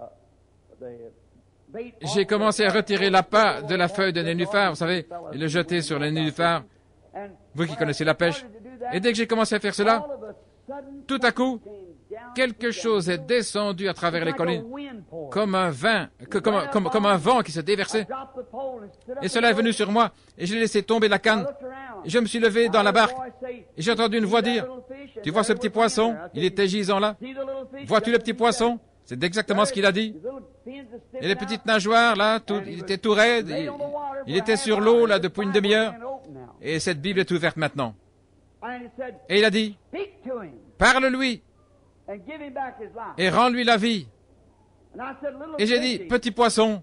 j'ai commencé à retirer l'appât de la feuille de nénuphar, vous savez, et le jeter sur le nénuphar. Vous qui connaissez la pêche. Et dès que j'ai commencé à faire cela, tout à coup, quelque chose est descendu à travers les collines, comme un vin, que, comme, un, comme, comme un vent qui se déversait. Et cela est venu sur moi, et j'ai laissé tomber la canne. Et je me suis levé dans la barque, et j'ai entendu une voix dire, « Tu vois ce petit poisson? Il était gisant là. Vois-tu le petit poisson? » C'est exactement ce qu'il a dit. Et les petites nageoires, là, tout, il était tout raide. Il, il était sur l'eau, là, depuis une demi-heure. Et cette Bible est ouverte maintenant. Et il a dit, parle-lui et rends-lui la vie. Et j'ai dit, petit poisson,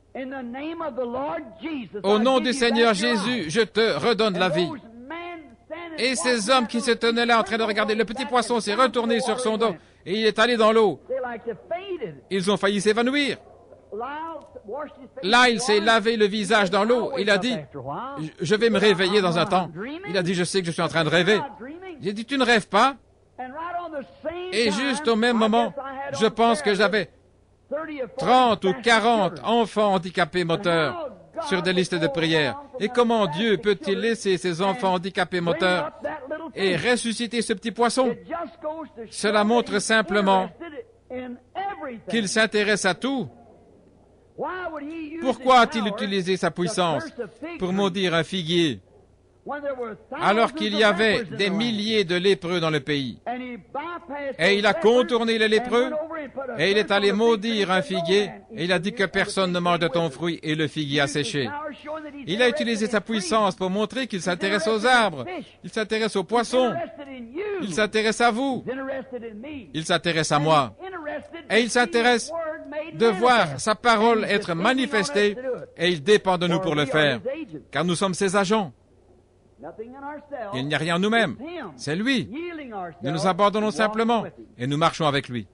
au nom du Seigneur Jésus, je te redonne la vie. Et ces hommes qui se tenaient là en train de regarder, le petit poisson s'est retourné sur son dos et il est allé dans l'eau. Ils ont failli s'évanouir. Là, il s'est lavé le visage dans l'eau. Il a dit, je vais me réveiller dans un temps. Il a dit, je sais que je suis en train de rêver. J'ai dit, tu ne rêves pas? Et juste au même moment, je pense que j'avais trente ou quarante enfants handicapés moteurs sur des listes de prière. Et comment Dieu peut-il laisser ces enfants handicapés moteurs et ressusciter ce petit poisson? Cela montre simplement qu'il s'intéresse à tout. Pourquoi a-t-il utilisé sa puissance pour maudire un figuier alors qu'il y avait des milliers de lépreux dans le pays? Et il a contourné les lépreux et il est allé maudire un figuier et il a dit que personne ne mange de ton fruit et le figuier a séché. Il a utilisé sa puissance pour montrer qu'il s'intéresse aux arbres, il s'intéresse aux poissons, il s'intéresse à vous, il s'intéresse à moi et il s'intéresse de voir sa parole être manifestée et il dépend de nous pour le faire car nous sommes ses agents. Il n'y a rien en nous-mêmes, c'est lui. Nous nous abandonnons simplement et nous marchons avec lui.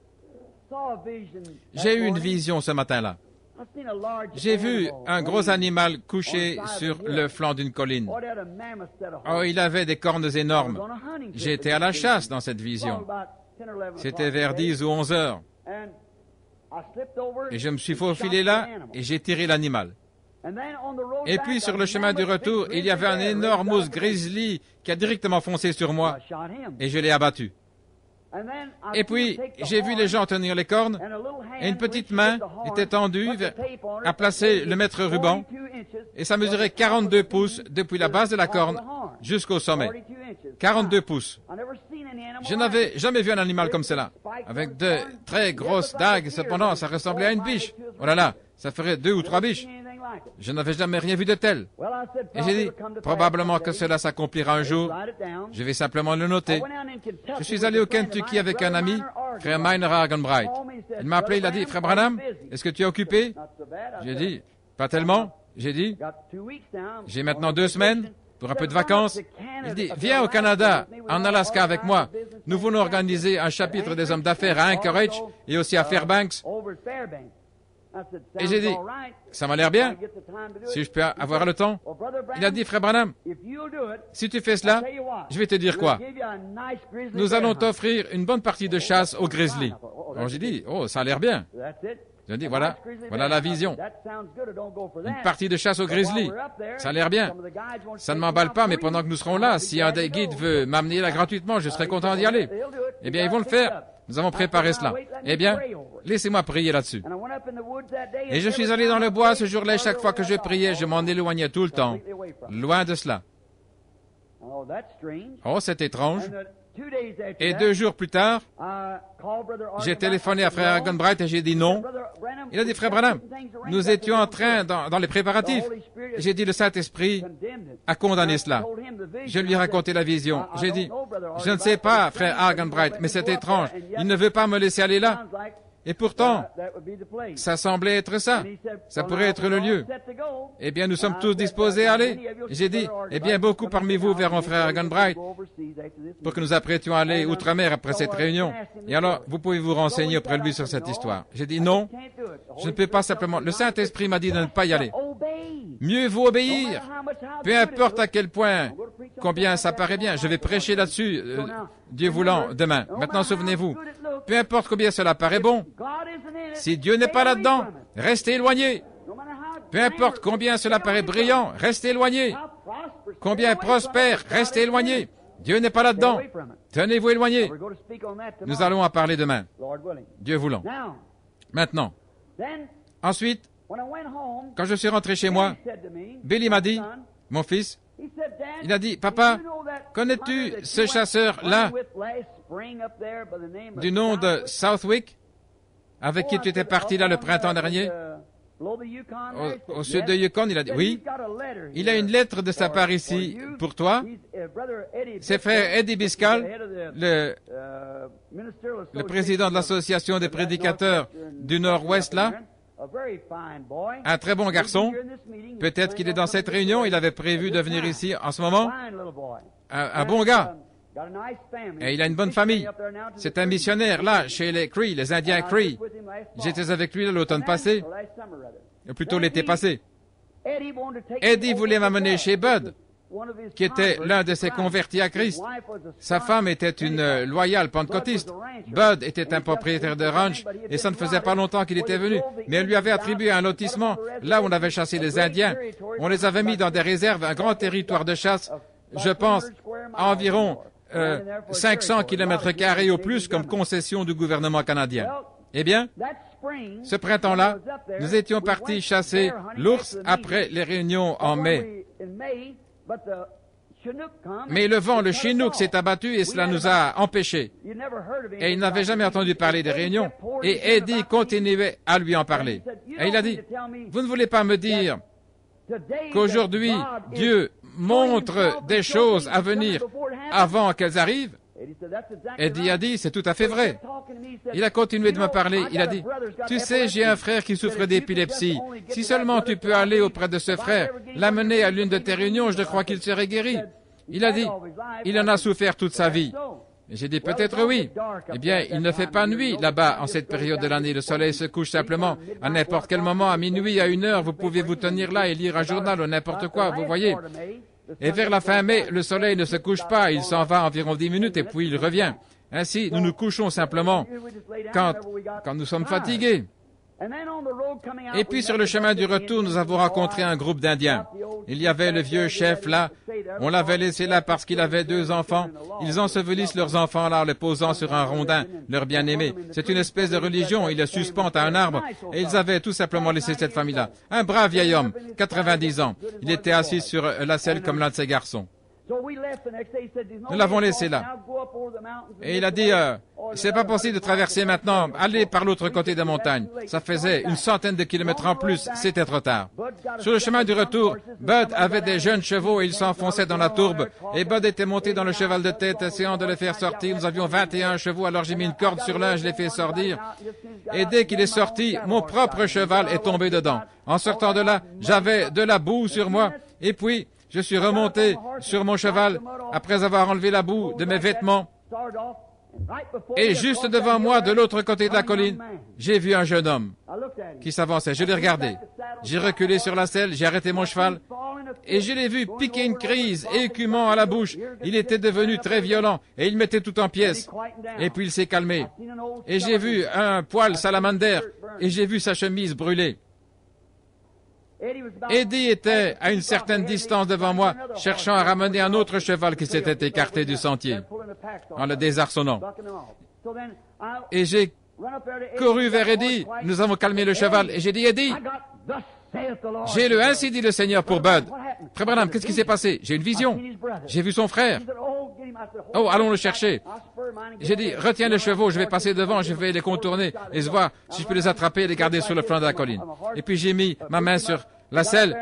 J'ai eu une vision ce matin-là. J'ai vu un gros animal couché sur le flanc d'une colline. Oh, il avait des cornes énormes. J'étais à la chasse dans cette vision. C'était vers dix ou onze heures. Et je me suis faufilé là et j'ai tiré l'animal. Et puis sur le chemin du retour, il y avait un énorme ours grizzly qui a directement foncé sur moi et je l'ai abattu. Et puis j'ai vu les gens tenir les cornes et une petite main était tendue à placer le mètre ruban et ça mesurait quarante-deux pouces depuis la base de la corne jusqu'au sommet. quarante-deux pouces. Je n'avais jamais vu un animal comme cela, avec de très grosses dagues. Cependant, ça ressemblait à une biche. Oh là là, ça ferait deux ou trois biches. Je n'avais jamais rien vu de tel. Et j'ai dit, probablement que cela s'accomplira un jour. Je vais simplement le noter. Je suis allé au Kentucky avec un ami, frère Miner Arganbright. Il m'a appelé, il a dit, frère Branham, est-ce que tu es occupé? J'ai dit, pas tellement. J'ai dit, j'ai maintenant deux semaines pour un peu de vacances. Il dit, viens au Canada, en Alaska avec moi. Nous voulons organiser un chapitre des hommes d'affaires à Anchorage et aussi à Fairbanks. Et j'ai dit, ça m'a l'air bien, si je peux avoir le temps. Il a dit, frère Branham, si tu fais cela, je vais te dire quoi. Nous allons t'offrir une bonne partie de chasse au grizzly. Alors j'ai dit, oh, ça a l'air bien. J'ai dit, voilà, voilà la vision. Une partie de chasse au grizzly. Ça a l'air bien. Ça ne m'emballe pas, mais pendant que nous serons là, si un des guides veut m'amener là gratuitement, je serai content d'y aller. Eh bien, ils vont le faire. Nous avons préparé cela. Eh bien, laissez-moi prier là-dessus. Et je suis allé dans le bois ce jour-là, chaque fois que je priais, je m'en éloignais tout le temps. Loin de cela. Oh, c'est étrange. Et deux jours plus tard, j'ai téléphoné à frère Arganbright et j'ai dit non. Il a dit, frère Branham, nous étions en train dans, dans les préparatifs. J'ai dit, le Saint-Esprit a condamné cela. Je lui ai raconté la vision. J'ai dit, je ne sais pas, frère Arganbright, mais c'est étrange. Il ne veut pas me laisser aller là. Et pourtant, ça semblait être ça. Ça pourrait être le lieu. Eh bien, nous sommes tous disposés à aller. J'ai dit, eh bien, beaucoup parmi vous verront frère Arganbright pour que nous apprêtions à aller outre-mer après cette réunion. Et alors, vous pouvez vous renseigner auprès de lui sur cette histoire. J'ai dit, non, je ne peux pas simplement. Le Saint-Esprit m'a dit de ne pas y aller. Mieux vaut obéir. Peu importe à quel point, combien ça paraît bien. Je vais prêcher là-dessus, euh, Dieu voulant, demain. Maintenant, souvenez-vous, peu importe combien cela paraît bon, si Dieu n'est pas là-dedans, restez éloigné. Peu importe combien cela paraît brillant, restez éloigné. Combien prospère, restez éloigné. Dieu n'est pas là-dedans. Tenez-vous éloigné. Nous allons en parler demain. Dieu voulant. Maintenant. Ensuite, quand je suis rentré chez moi, Billy m'a dit, mon fils, il a dit, papa, connais-tu ce chasseur-là du nom de Southwick, avec qui tu étais parti là le printemps dernier, au, au sud de Yukon? Il a dit, oui. Il a une lettre de sa part ici pour toi. C'est frère Eddie Biscal, le, le président de l'association des prédicateurs du Nord-Ouest là. Un très bon garçon. Peut-être qu'il est dans cette réunion. Il avait prévu de venir ici en ce moment. Un, un bon gars. Et il a une bonne famille. C'est un missionnaire là, chez les Cree, les Indiens Cree. J'étais avec lui l'automne passé. Ou plutôt l'été passé. Eddie voulait m'amener chez Bud, qui était l'un de ses convertis à Christ. Sa femme était une loyale pentecôtiste. Bud était un propriétaire de ranch et ça ne faisait pas longtemps qu'il était venu. Mais elle lui avait attribué un lotissement là où on avait chassé les Indiens. On les avait mis dans des réserves, un grand territoire de chasse, je pense, à environ euh, cinq cents kilomètres carrés au plus comme concession du gouvernement canadien. Eh bien, ce printemps-là, nous étions partis chasser l'ours après les réunions en mai. Mais le vent, le Chinook, s'est abattu et cela nous a empêchés. Et il n'avait jamais entendu parler des réunions. Et Eddie continuait à lui en parler. Et il a dit, vous ne voulez pas me dire qu'aujourd'hui, Dieu montre des choses à venir avant qu'elles arrivent? Eddie a dit, c'est tout à fait vrai. Il a continué de me parler. Il a dit, tu sais, j'ai un frère qui souffre d'épilepsie. Si seulement tu peux aller auprès de ce frère, l'amener à l'une de tes réunions, je crois qu'il serait guéri. Il a dit, il en a souffert toute sa vie. Et j'ai dit, peut-être oui. Eh bien, il ne fait pas nuit là-bas en cette période de l'année. Le soleil se couche simplement. À n'importe quel moment, à minuit, à une heure, vous pouvez vous tenir là et lire un journal ou n'importe quoi, vous voyez. Et vers la fin mai, le soleil ne se couche pas, il s'en va environ dix minutes et puis il revient. Ainsi, nous nous couchons simplement quand, quand nous sommes fatigués. Et puis sur le chemin du retour, nous avons rencontré un groupe d'Indiens. Il y avait le vieux chef là, on l'avait laissé là parce qu'il avait deux enfants. Ils ensevelissent leurs enfants là, les posant sur un rondin, leur bien-aimé. C'est une espèce de religion, ils le suspendent à un arbre, et ils avaient tout simplement laissé cette famille-là. Un brave vieil homme, quatre-vingt-dix ans. Il était assis sur la selle comme l'un de ses garçons. Nous l'avons laissé là. Et il a dit, euh, c'est pas possible de traverser maintenant, allez par l'autre côté des montagnes. Ça faisait une centaine de kilomètres en plus, c'était trop tard. Sur le chemin du retour, Bud avait des jeunes chevaux et il s'enfonçait dans la tourbe. Et Bud était monté dans le cheval de tête, essayant de le faire sortir. Nous avions vingt et un chevaux, alors j'ai mis une corde sur l'un, je l'ai fait sortir. Et dès qu'il est sorti, mon propre cheval est tombé dedans. En sortant de là, j'avais de la boue sur moi. Et puis, je suis remonté sur mon cheval après avoir enlevé la boue de mes vêtements. Et juste devant moi, de l'autre côté de la colline, j'ai vu un jeune homme qui s'avançait. Je l'ai regardé. J'ai reculé sur la selle, j'ai arrêté mon cheval et je l'ai vu piquer une crise, écumant à la bouche. Il était devenu très violent et il mettait tout en pièces. Et puis il s'est calmé. Et j'ai vu un poil salamander et j'ai vu sa chemise brûler. Eddie était à une certaine distance devant moi, cherchant à ramener un autre cheval qui s'était écarté du sentier, en le désarçonnant. Et j'ai couru vers Eddie, nous avons calmé le cheval, et j'ai dit, Eddie, j'ai le ainsi dit le Seigneur pour Bud. Frère Branham, qu'est-ce qui s'est passé? J'ai une vision. J'ai vu son frère. Oh, allons le chercher. J'ai dit, retiens les chevaux, je vais passer devant, je vais les contourner et se voir si je peux les attraper et les garder sur le flanc de la colline. Et puis j'ai mis ma main sur la selle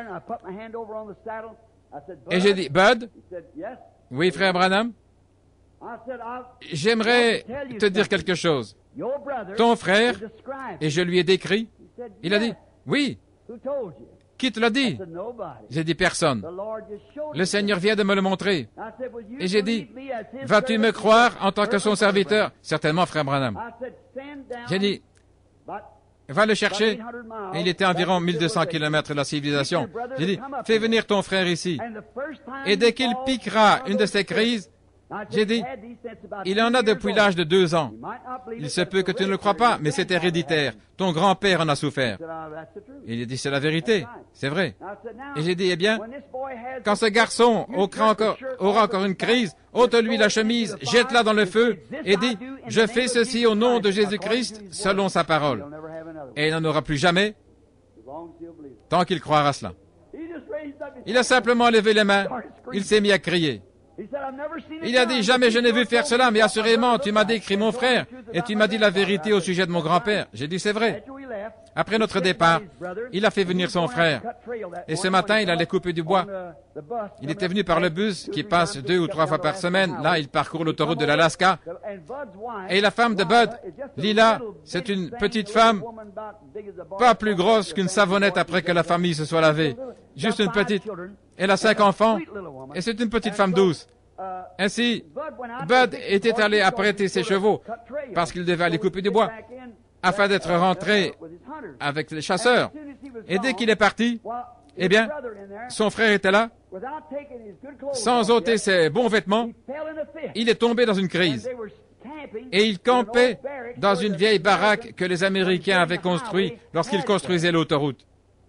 et j'ai dit, Bud, oui, frère Branham, j'aimerais te dire quelque chose. Ton frère, et je lui ai décrit, il a dit, oui. Qui te l'a dit? J'ai dit personne. Le Seigneur vient de me le montrer. Et j'ai dit, vas-tu me croire en tant que son serviteur? Certainement, frère Branham. J'ai dit, va le chercher. Et il était environ mille deux cents kilomètres de la civilisation. J'ai dit, fais venir ton frère ici. Et dès qu'il piquera une de ces crises, j'ai dit, il en a depuis l'âge de deux ans. Il se peut que tu ne le crois pas, mais c'est héréditaire. Ton grand-père en a souffert. Il a dit, c'est la vérité. C'est vrai. Et j'ai dit, eh bien, quand ce garçon aura encore, aura encore une crise, ôte-lui la chemise, jette-la dans le feu et dis, je fais ceci au nom de Jésus-Christ selon sa parole. Et il n'en aura plus jamais tant qu'il croira cela. Il a simplement levé les mains. Il s'est mis à crier. Il a dit, jamais je n'ai vu faire cela, mais assurément, tu m'as décrit mon frère, et tu m'as dit la vérité au sujet de mon grand-père. J'ai dit, c'est vrai. Après notre départ, il a fait venir son frère. Et ce matin, il allait couper du bois. Il était venu par le bus qui passe deux ou trois fois par semaine. Là, il parcourt l'autoroute de l'Alaska. Et la femme de Bud, Lila, c'est une petite femme, pas plus grosse qu'une savonnette après que la famille se soit lavée. Juste une petite. Elle a cinq enfants, et c'est une petite femme douce. Ainsi, Bud était allé apprêter ses chevaux, parce qu'il devait aller couper du bois, afin d'être rentré avec les chasseurs. Et dès qu'il est parti, eh bien, son frère était là, sans ôter ses bons vêtements, il est tombé dans une crise. Et il campait dans une vieille baraque que les Américains avaient construite lorsqu'ils construisaient l'autoroute.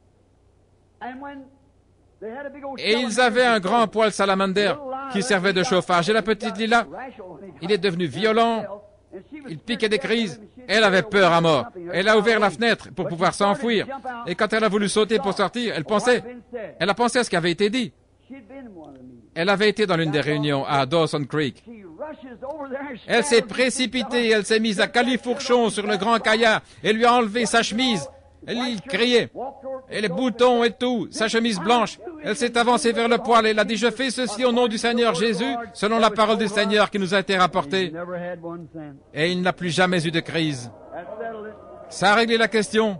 Et ils avaient un grand poêle salamander qui servait de chauffage. Et la petite Lila, il est devenu violent, il piquait des crises. Elle avait peur à mort. Elle a ouvert la fenêtre pour pouvoir s'enfuir. Et quand elle a voulu sauter pour sortir, elle pensait, elle a pensé à ce qui avait été dit. Elle avait été dans l'une des réunions à Dawson Creek. Elle s'est précipitée, elle s'est mise à califourchon sur le grand caillard et lui a enlevé sa chemise. Elle criait, et les boutons et tout, sa chemise blanche. Elle s'est avancée vers le poêle et elle a dit, je fais ceci au nom du Seigneur Jésus, selon la parole du Seigneur qui nous a été rapportée. Et il n'a plus jamais eu de crise. Ça a réglé la question.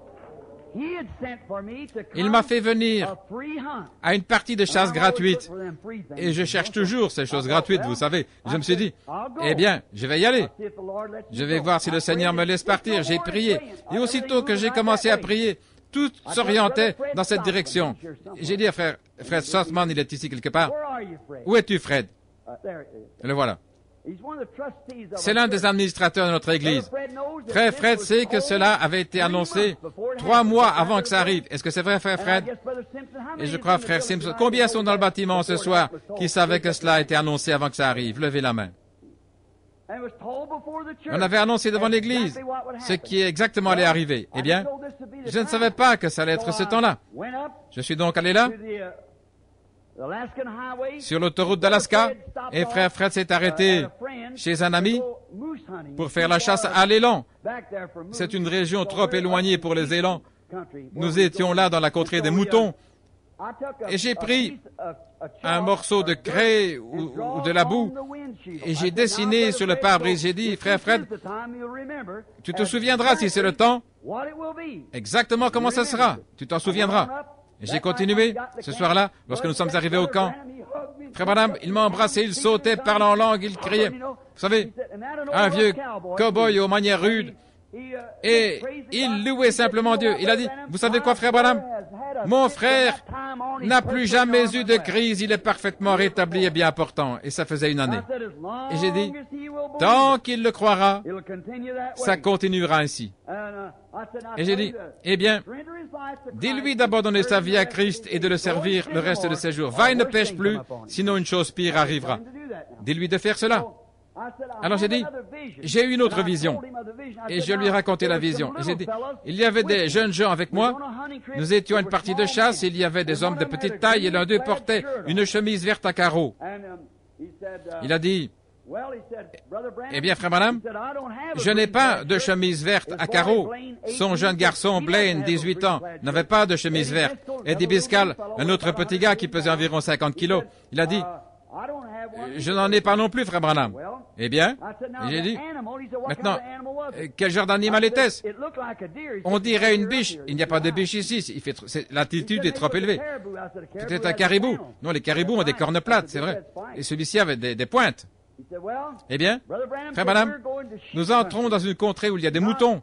Il m'a fait venir à une partie de chasse gratuite. Et je cherche toujours ces choses gratuites, vous savez. Je me suis dit, eh bien, je vais y aller. Je vais voir si le Seigneur me laisse partir. J'ai prié. Et aussitôt que j'ai commencé à prier, tout s'orientait dans cette direction. J'ai dit à frère, Fred Sothman, il est ici quelque part. Où es-tu, Fred? Le voilà. C'est l'un des administrateurs de notre Église. Frère Fred sait que cela avait été annoncé trois mois avant que ça arrive. Est-ce que c'est vrai, frère Fred? Et je crois, frère Simpson. Combien sont dans le bâtiment ce soir qui savaient que cela a été annoncé avant que ça arrive? Levez la main. On avait annoncé devant l'Église ce qui est exactement allé arriver. Eh bien, je ne savais pas que ça allait être ce temps-là. Je suis donc allé là. sur l'autoroute d'Alaska, et frère Fred s'est arrêté chez un ami pour faire la chasse à l'élan. C'est une région trop éloignée pour les élans. Nous étions là dans la contrée des moutons, et j'ai pris un morceau de craie ou, ou de la boue, et j'ai dessiné sur le pare-brise. J'ai dit, frère Fred, tu te souviendras si c'est le temps, exactement comment ça sera. Tu t'en souviendras. Et j'ai continué. Ce soir-là, lorsque nous sommes arrivés au camp, frère Branham, il m'a embrassé, il sautait, parlait en langue, il criait. Vous savez, un vieux cow-boy aux manières rudes. Et il louait simplement Dieu. Il a dit, vous savez quoi, frère Branham? Mon frère n'a plus jamais eu de crise, il est parfaitement rétabli et bien portant. Et ça faisait une année. Et j'ai dit, tant qu'il le croira, ça continuera ainsi. Et j'ai dit, eh bien, dis-lui d'abandonner sa vie à Christ et de le servir le reste de ses jours. Va et ne pêche plus, sinon une chose pire arrivera. Dis-lui de faire cela. Alors j'ai dit, j'ai eu une autre vision. Et je lui ai raconté la vision. Et j'ai dit, il y avait des jeunes gens avec moi. Nous étions à une partie de chasse. Il y avait des hommes de petite taille et l'un d'eux portait une chemise verte à carreaux. Il a dit, eh bien, frère Branham, je n'ai pas de chemise verte à carreaux. Son jeune garçon, Blaine, dix-huit ans, n'avait pas de chemise verte. Eddie Biscal, un autre petit gars qui pesait environ cinquante kilos, il a dit, je n'en ai pas non plus, frère Branham. Eh bien, j'ai dit, maintenant, quel genre d'animal était-ce? On dirait une biche. Il n'y a pas de biche ici. Il fait, l'altitude est trop élevée. Peut-être un caribou. Non, les caribous ont des cornes plates, c'est vrai. Et celui-ci avait des, des pointes. Eh bien, frère Branham, nous entrons dans une contrée où il y a des moutons.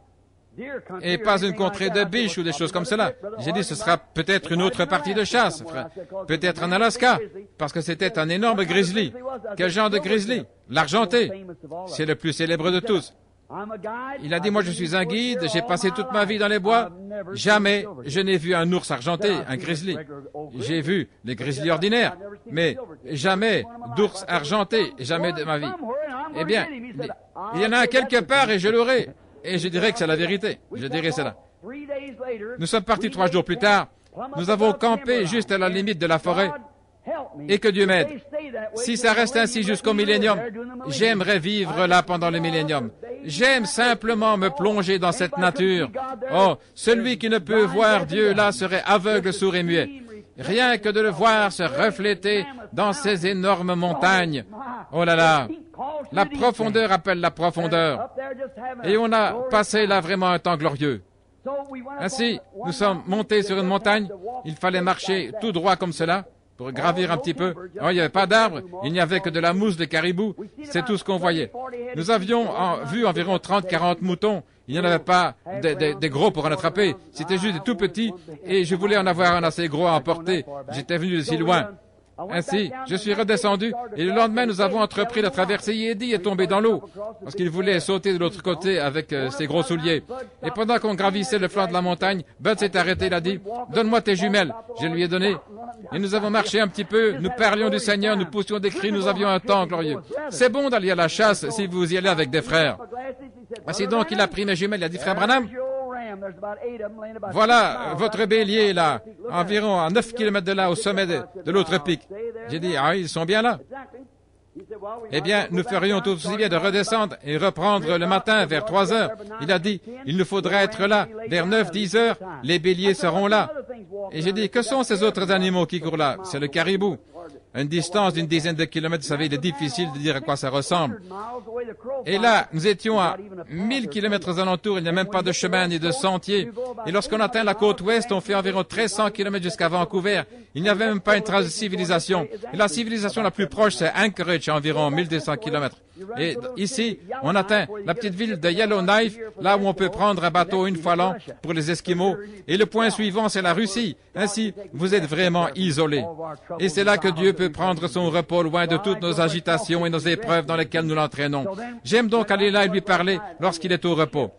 Et pas une contrée de biches ou des choses comme cela. J'ai dit, ce sera peut-être une autre partie de chasse, frère. Peut-être en Alaska, parce que c'était un énorme grizzly. Quel genre de grizzly? L'argenté. C'est le plus célèbre de tous. Il a dit, moi je suis un guide, j'ai passé toute ma vie dans les bois. Jamais je n'ai vu un ours argenté, un grizzly. J'ai vu les grizzlies ordinaires, mais jamais d'ours argenté, jamais de ma vie. Eh bien, il y en a quelque part et je l'aurai. Et je dirais que c'est la vérité. Je dirais cela. Nous sommes partis trois jours plus tard. Nous avons campé juste à la limite de la forêt. Et que Dieu m'aide. Si ça reste ainsi jusqu'au millénium, j'aimerais vivre là pendant le millénium. J'aime simplement me plonger dans cette nature. Oh, celui qui ne peut voir Dieu là serait aveugle, sourd et muet. Rien que de le voir se refléter dans ces énormes montagnes. Oh là là, la profondeur appelle la profondeur. Et on a passé là vraiment un temps glorieux. Ainsi, nous sommes montés sur une montagne. Il fallait marcher tout droit comme cela pour gravir un petit peu. Oh, il n'y avait pas d'arbres, il n'y avait que de la mousse de caribou. C'est tout ce qu'on voyait. Nous avions en, vu environ trente à quarante moutons. Il n'y en avait pas des de, de gros pour en attraper. C'était juste des tout petits et je voulais en avoir un assez gros à emporter. J'étais venu de si loin. Ainsi, je suis redescendu et le lendemain, nous avons entrepris la traversée et Eddie est tombé dans l'eau parce qu'il voulait sauter de l'autre côté avec euh, ses gros souliers. Et pendant qu'on gravissait le flanc de la montagne, Bud s'est arrêté, il a dit, « Donne-moi tes jumelles. » Je lui ai donné. Et nous avons marché un petit peu, nous parlions du Seigneur, nous poussions des cris, nous avions un temps glorieux. C'est bon d'aller à la chasse si vous y allez avec des frères. Ainsi donc, il a pris mes jumelles, il a dit, « Frère Branham, voilà votre bélier là, environ à neuf kilomètres de là, au sommet de, de l'autre pic. » J'ai dit, ah, ils sont bien là. Eh bien, nous ferions tout aussi bien de redescendre et reprendre le matin vers trois heures. Il a dit, il nous faudra être là vers neuf, dix heures, les béliers seront là. Et j'ai dit, que sont ces autres animaux qui courent là? C'est le caribou. À une distance d'une dizaine de kilomètres, vous savez, il est difficile de dire à quoi ça ressemble. Et là, nous étions à mille kilomètres alentours, il n'y a même pas de chemin ni de sentier. Et lorsqu'on atteint la côte ouest, on fait environ treize cents kilomètres jusqu'à Vancouver. Il n'y avait même pas une trace de civilisation. Et la civilisation la plus proche, c'est Anchorage, à environ mille deux cents kilomètres. Et ici, on atteint la petite ville de Yellowknife, là où on peut prendre un bateau une fois l'an pour les Esquimaux. Et le point suivant, c'est la Russie. Ainsi, vous êtes vraiment isolés. Et c'est là que Dieu peut prendre son repos loin de toutes nos agitations et nos épreuves dans lesquelles nous l'entraînons. J'aime donc aller là et lui parler lorsqu'il est au repos.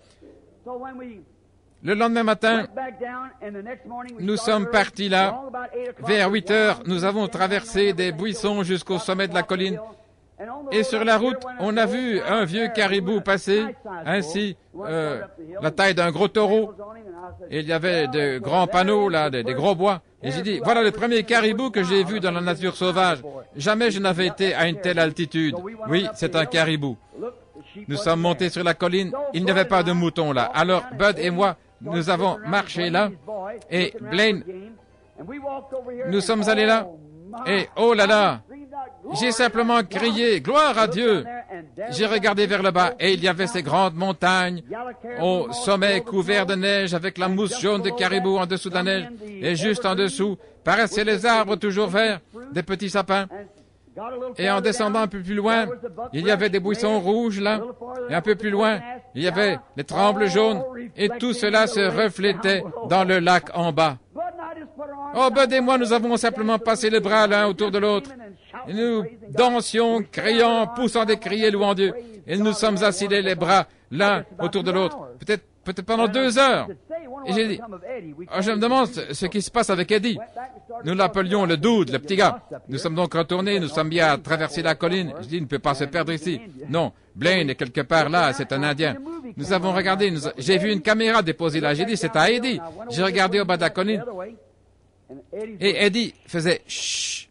Le lendemain matin, nous sommes partis là. Vers huit heures, nous avons traversé des buissons jusqu'au sommet de la colline. Et sur la route, on a vu un vieux caribou passer, ainsi, euh, la taille d'un gros taureau. Et il y avait de grands panneaux, là, des, des gros bois. Et j'ai dit, voilà le premier caribou que j'ai vu dans la nature sauvage. Jamais je n'avais été à une telle altitude. Oui, c'est un caribou. Nous sommes montés sur la colline. Il n'y avait pas de moutons là. Alors, Bud et moi, nous avons marché là. Et Blaine, nous sommes allés là. Et oh là là, j'ai simplement crié, gloire à Dieu. J'ai regardé vers le bas et il y avait ces grandes montagnes au sommet couvert de neige avec la mousse jaune de caribou en dessous de la neige. Et juste en dessous paraissaient les arbres toujours verts, des petits sapins. Et en descendant un peu plus loin, il y avait des buissons rouges là. Et un peu plus loin, il y avait les trembles jaunes. Et tout cela se reflétait dans le lac en bas. Oh, Bud et moi, nous avons simplement passé les bras l'un autour de l'autre. Et nous dansions, criant, poussant des cris et louant Dieu. Et nous sommes assis les bras l'un autour de l'autre. Peut-être, peut-être pendant deux heures. Et j'ai dit, oh, je me demande ce qui se passe avec Eddie. Nous l'appelions le dude, le petit gars. Nous sommes donc retournés, nous sommes bien à traverser la colline. Je dis, il ne peut pas se perdre ici. Non, Blaine est quelque part là, c'est un Indien. Nous avons regardé, nous, j'ai vu une caméra déposée là. J'ai dit, c'est à Eddie. J'ai regardé au bas de la colline. Et Eddie faisait chut.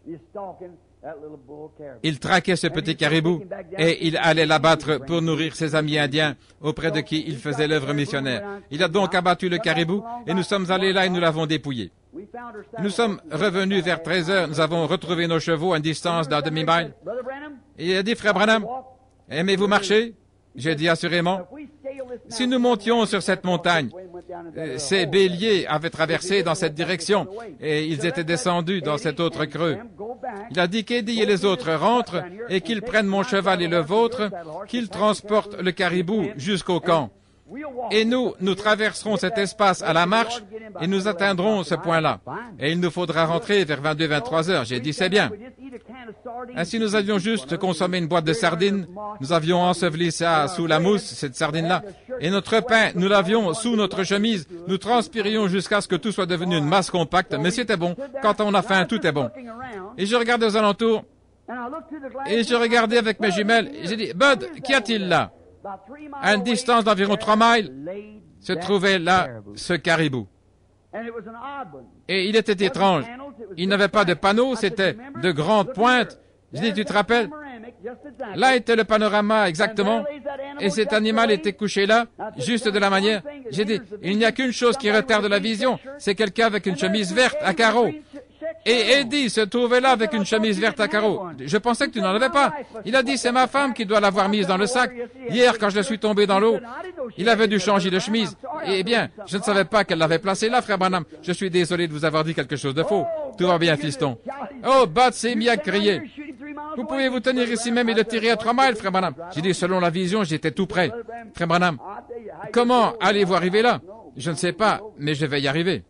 Il traquait ce petit caribou et il allait l'abattre pour nourrir ses amis indiens auprès de qui il faisait l'œuvre missionnaire. Il a donc abattu le caribou et nous sommes allés là et nous l'avons dépouillé. Nous sommes revenus vers treize heures. Nous avons retrouvé nos chevaux à une distance d'un demi-mile. Et il a dit, frère Branham, aimez-vous marcher? J'ai dit assurément. Si nous montions sur cette montagne, euh, ces béliers avaient traversé dans cette direction et ils étaient descendus dans cet autre creux. Il a dit qu'Eddie et les autres rentrent et qu'ils prennent mon cheval et le vôtre, qu'ils transportent le caribou jusqu'au camp. Et nous, nous traverserons cet espace à la marche et nous atteindrons ce point-là. Et il nous faudra rentrer vers vingt-deux à vingt-trois heures. J'ai dit, c'est bien. Ainsi, nous avions juste consommé une boîte de sardines. Nous avions enseveli ça sous la mousse, cette sardine-là. Et notre pain, nous l'avions sous notre chemise. Nous transpirions jusqu'à ce que tout soit devenu une masse compacte. Mais c'était bon. Quand on a faim, tout est bon. Et je regardais aux alentours. Et je regardais avec mes jumelles. Et j'ai dit, Bud, qu'y a-t-il là? À une distance d'environ trois miles, se trouvait là ce caribou. Et il était étrange. Il n'avait pas de panneaux, c'était de grandes pointes. Je dis, tu te rappelles? Là était le panorama exactement. Et cet animal était couché là, juste de la manière. J'ai dit, il n'y a qu'une chose qui retarde la vision, c'est quelqu'un avec une chemise verte à carreaux. Et Eddie se trouvait là avec une chemise verte à carreaux. Je pensais que tu n'en avais pas. Il a dit, c'est ma femme qui doit l'avoir mise dans le sac. Hier, quand je suis tombé dans l'eau, il avait dû changer de chemise. Eh bien, je ne savais pas qu'elle l'avait placé là, frère Branham. Je suis désolé de vous avoir dit quelque chose de faux. Tout va bien, fiston. Oh, Bud s'est mis à crier. Vous pouvez vous tenir ici même et le tirer à trois miles, frère Branham. J'ai dit, selon la vision, j'étais tout près. Frère Branham, comment allez-vous arriver là? Je ne sais pas, mais je vais y arriver.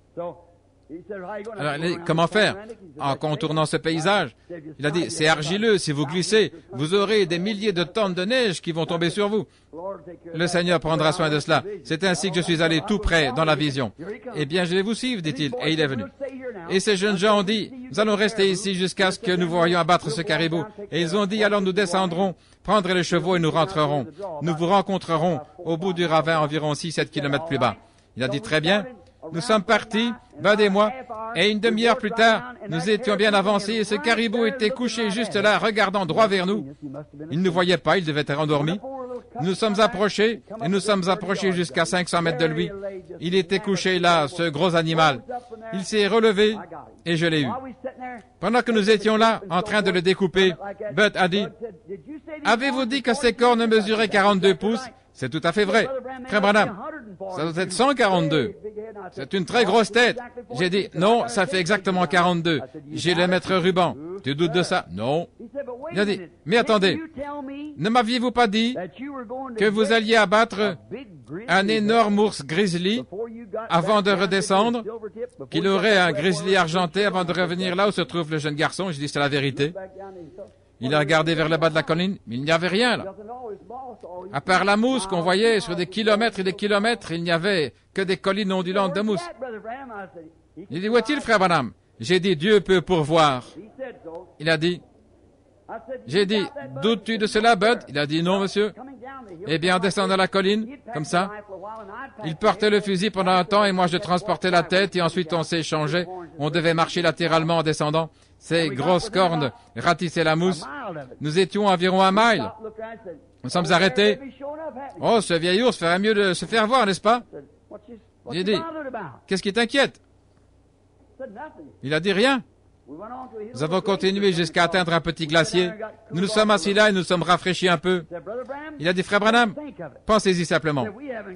Alors, comment faire? En contournant ce paysage. Il a dit, c'est argileux, si vous glissez, vous aurez des milliers de tonnes de neige qui vont tomber sur vous. Le Seigneur prendra soin de cela. C'est ainsi que je suis allé tout près dans la vision. Eh bien, je vais vous suivre, dit-il, et il est venu. Et ces jeunes gens ont dit, nous allons rester ici jusqu'à ce que nous voyions abattre ce caribou. Et ils ont dit, alors nous descendrons, prendrez les chevaux et nous rentrerons. Nous vous rencontrerons au bout du ravin environ six à sept kilomètres plus bas. Il a dit, très bien. Nous sommes partis, Bud et moi, et une demi-heure plus tard, nous étions bien avancés et ce caribou était couché juste là, regardant droit vers nous. Il ne nous voyait pas, il devait être endormi. Nous sommes approchés, et nous sommes approchés jusqu'à cinq cents mètres de lui. Il était couché là, ce gros animal. Il s'est relevé, et je l'ai eu. Pendant que nous étions là, en train de le découper, Bud a dit, « Avez-vous dit que ses cornes mesuraient quarante-deux pouces? » C'est tout à fait vrai. Frère Branham, ça doit être cent quarante-deux. C'est une très grosse tête. J'ai dit, non, ça fait exactement quarante-deux. J'ai le maître ruban. Tu doutes de ça? Non. Il a dit, mais attendez, ne m'aviez-vous pas dit que vous alliez abattre un énorme ours grizzly avant de redescendre, qu'il aurait un grizzly argenté avant de revenir là où se trouve le jeune garçon? Je dis, c'est la vérité. Il a regardé vers le bas de la colline, mais il n'y avait rien là. À part la mousse qu'on voyait sur des kilomètres et des kilomètres, il n'y avait que des collines ondulantes de mousse. Il dit, où est-il, frère Branham? J'ai dit, Dieu peut pourvoir. Il a dit, J'ai dit, doutes-tu de cela, Bud? Il a dit, non, monsieur. Eh bien, en descendant la colline, comme ça, il portait le fusil pendant un temps et moi je transportais la tête et ensuite on s'est échangé. On devait marcher latéralement en descendant. Ces grosses cornes ratissaient la mousse. Nous étions environ un mile. Nous sommes arrêtés. Oh, ce vieil ours ferait mieux de se faire voir, n'est-ce pas? J'ai dit, qu'est-ce qui t'inquiète? Il a dit rien. Nous avons continué jusqu'à atteindre un petit glacier. Nous nous sommes assis là et nous sommes rafraîchis un peu. Il a dit, frère Branham, pensez-y simplement.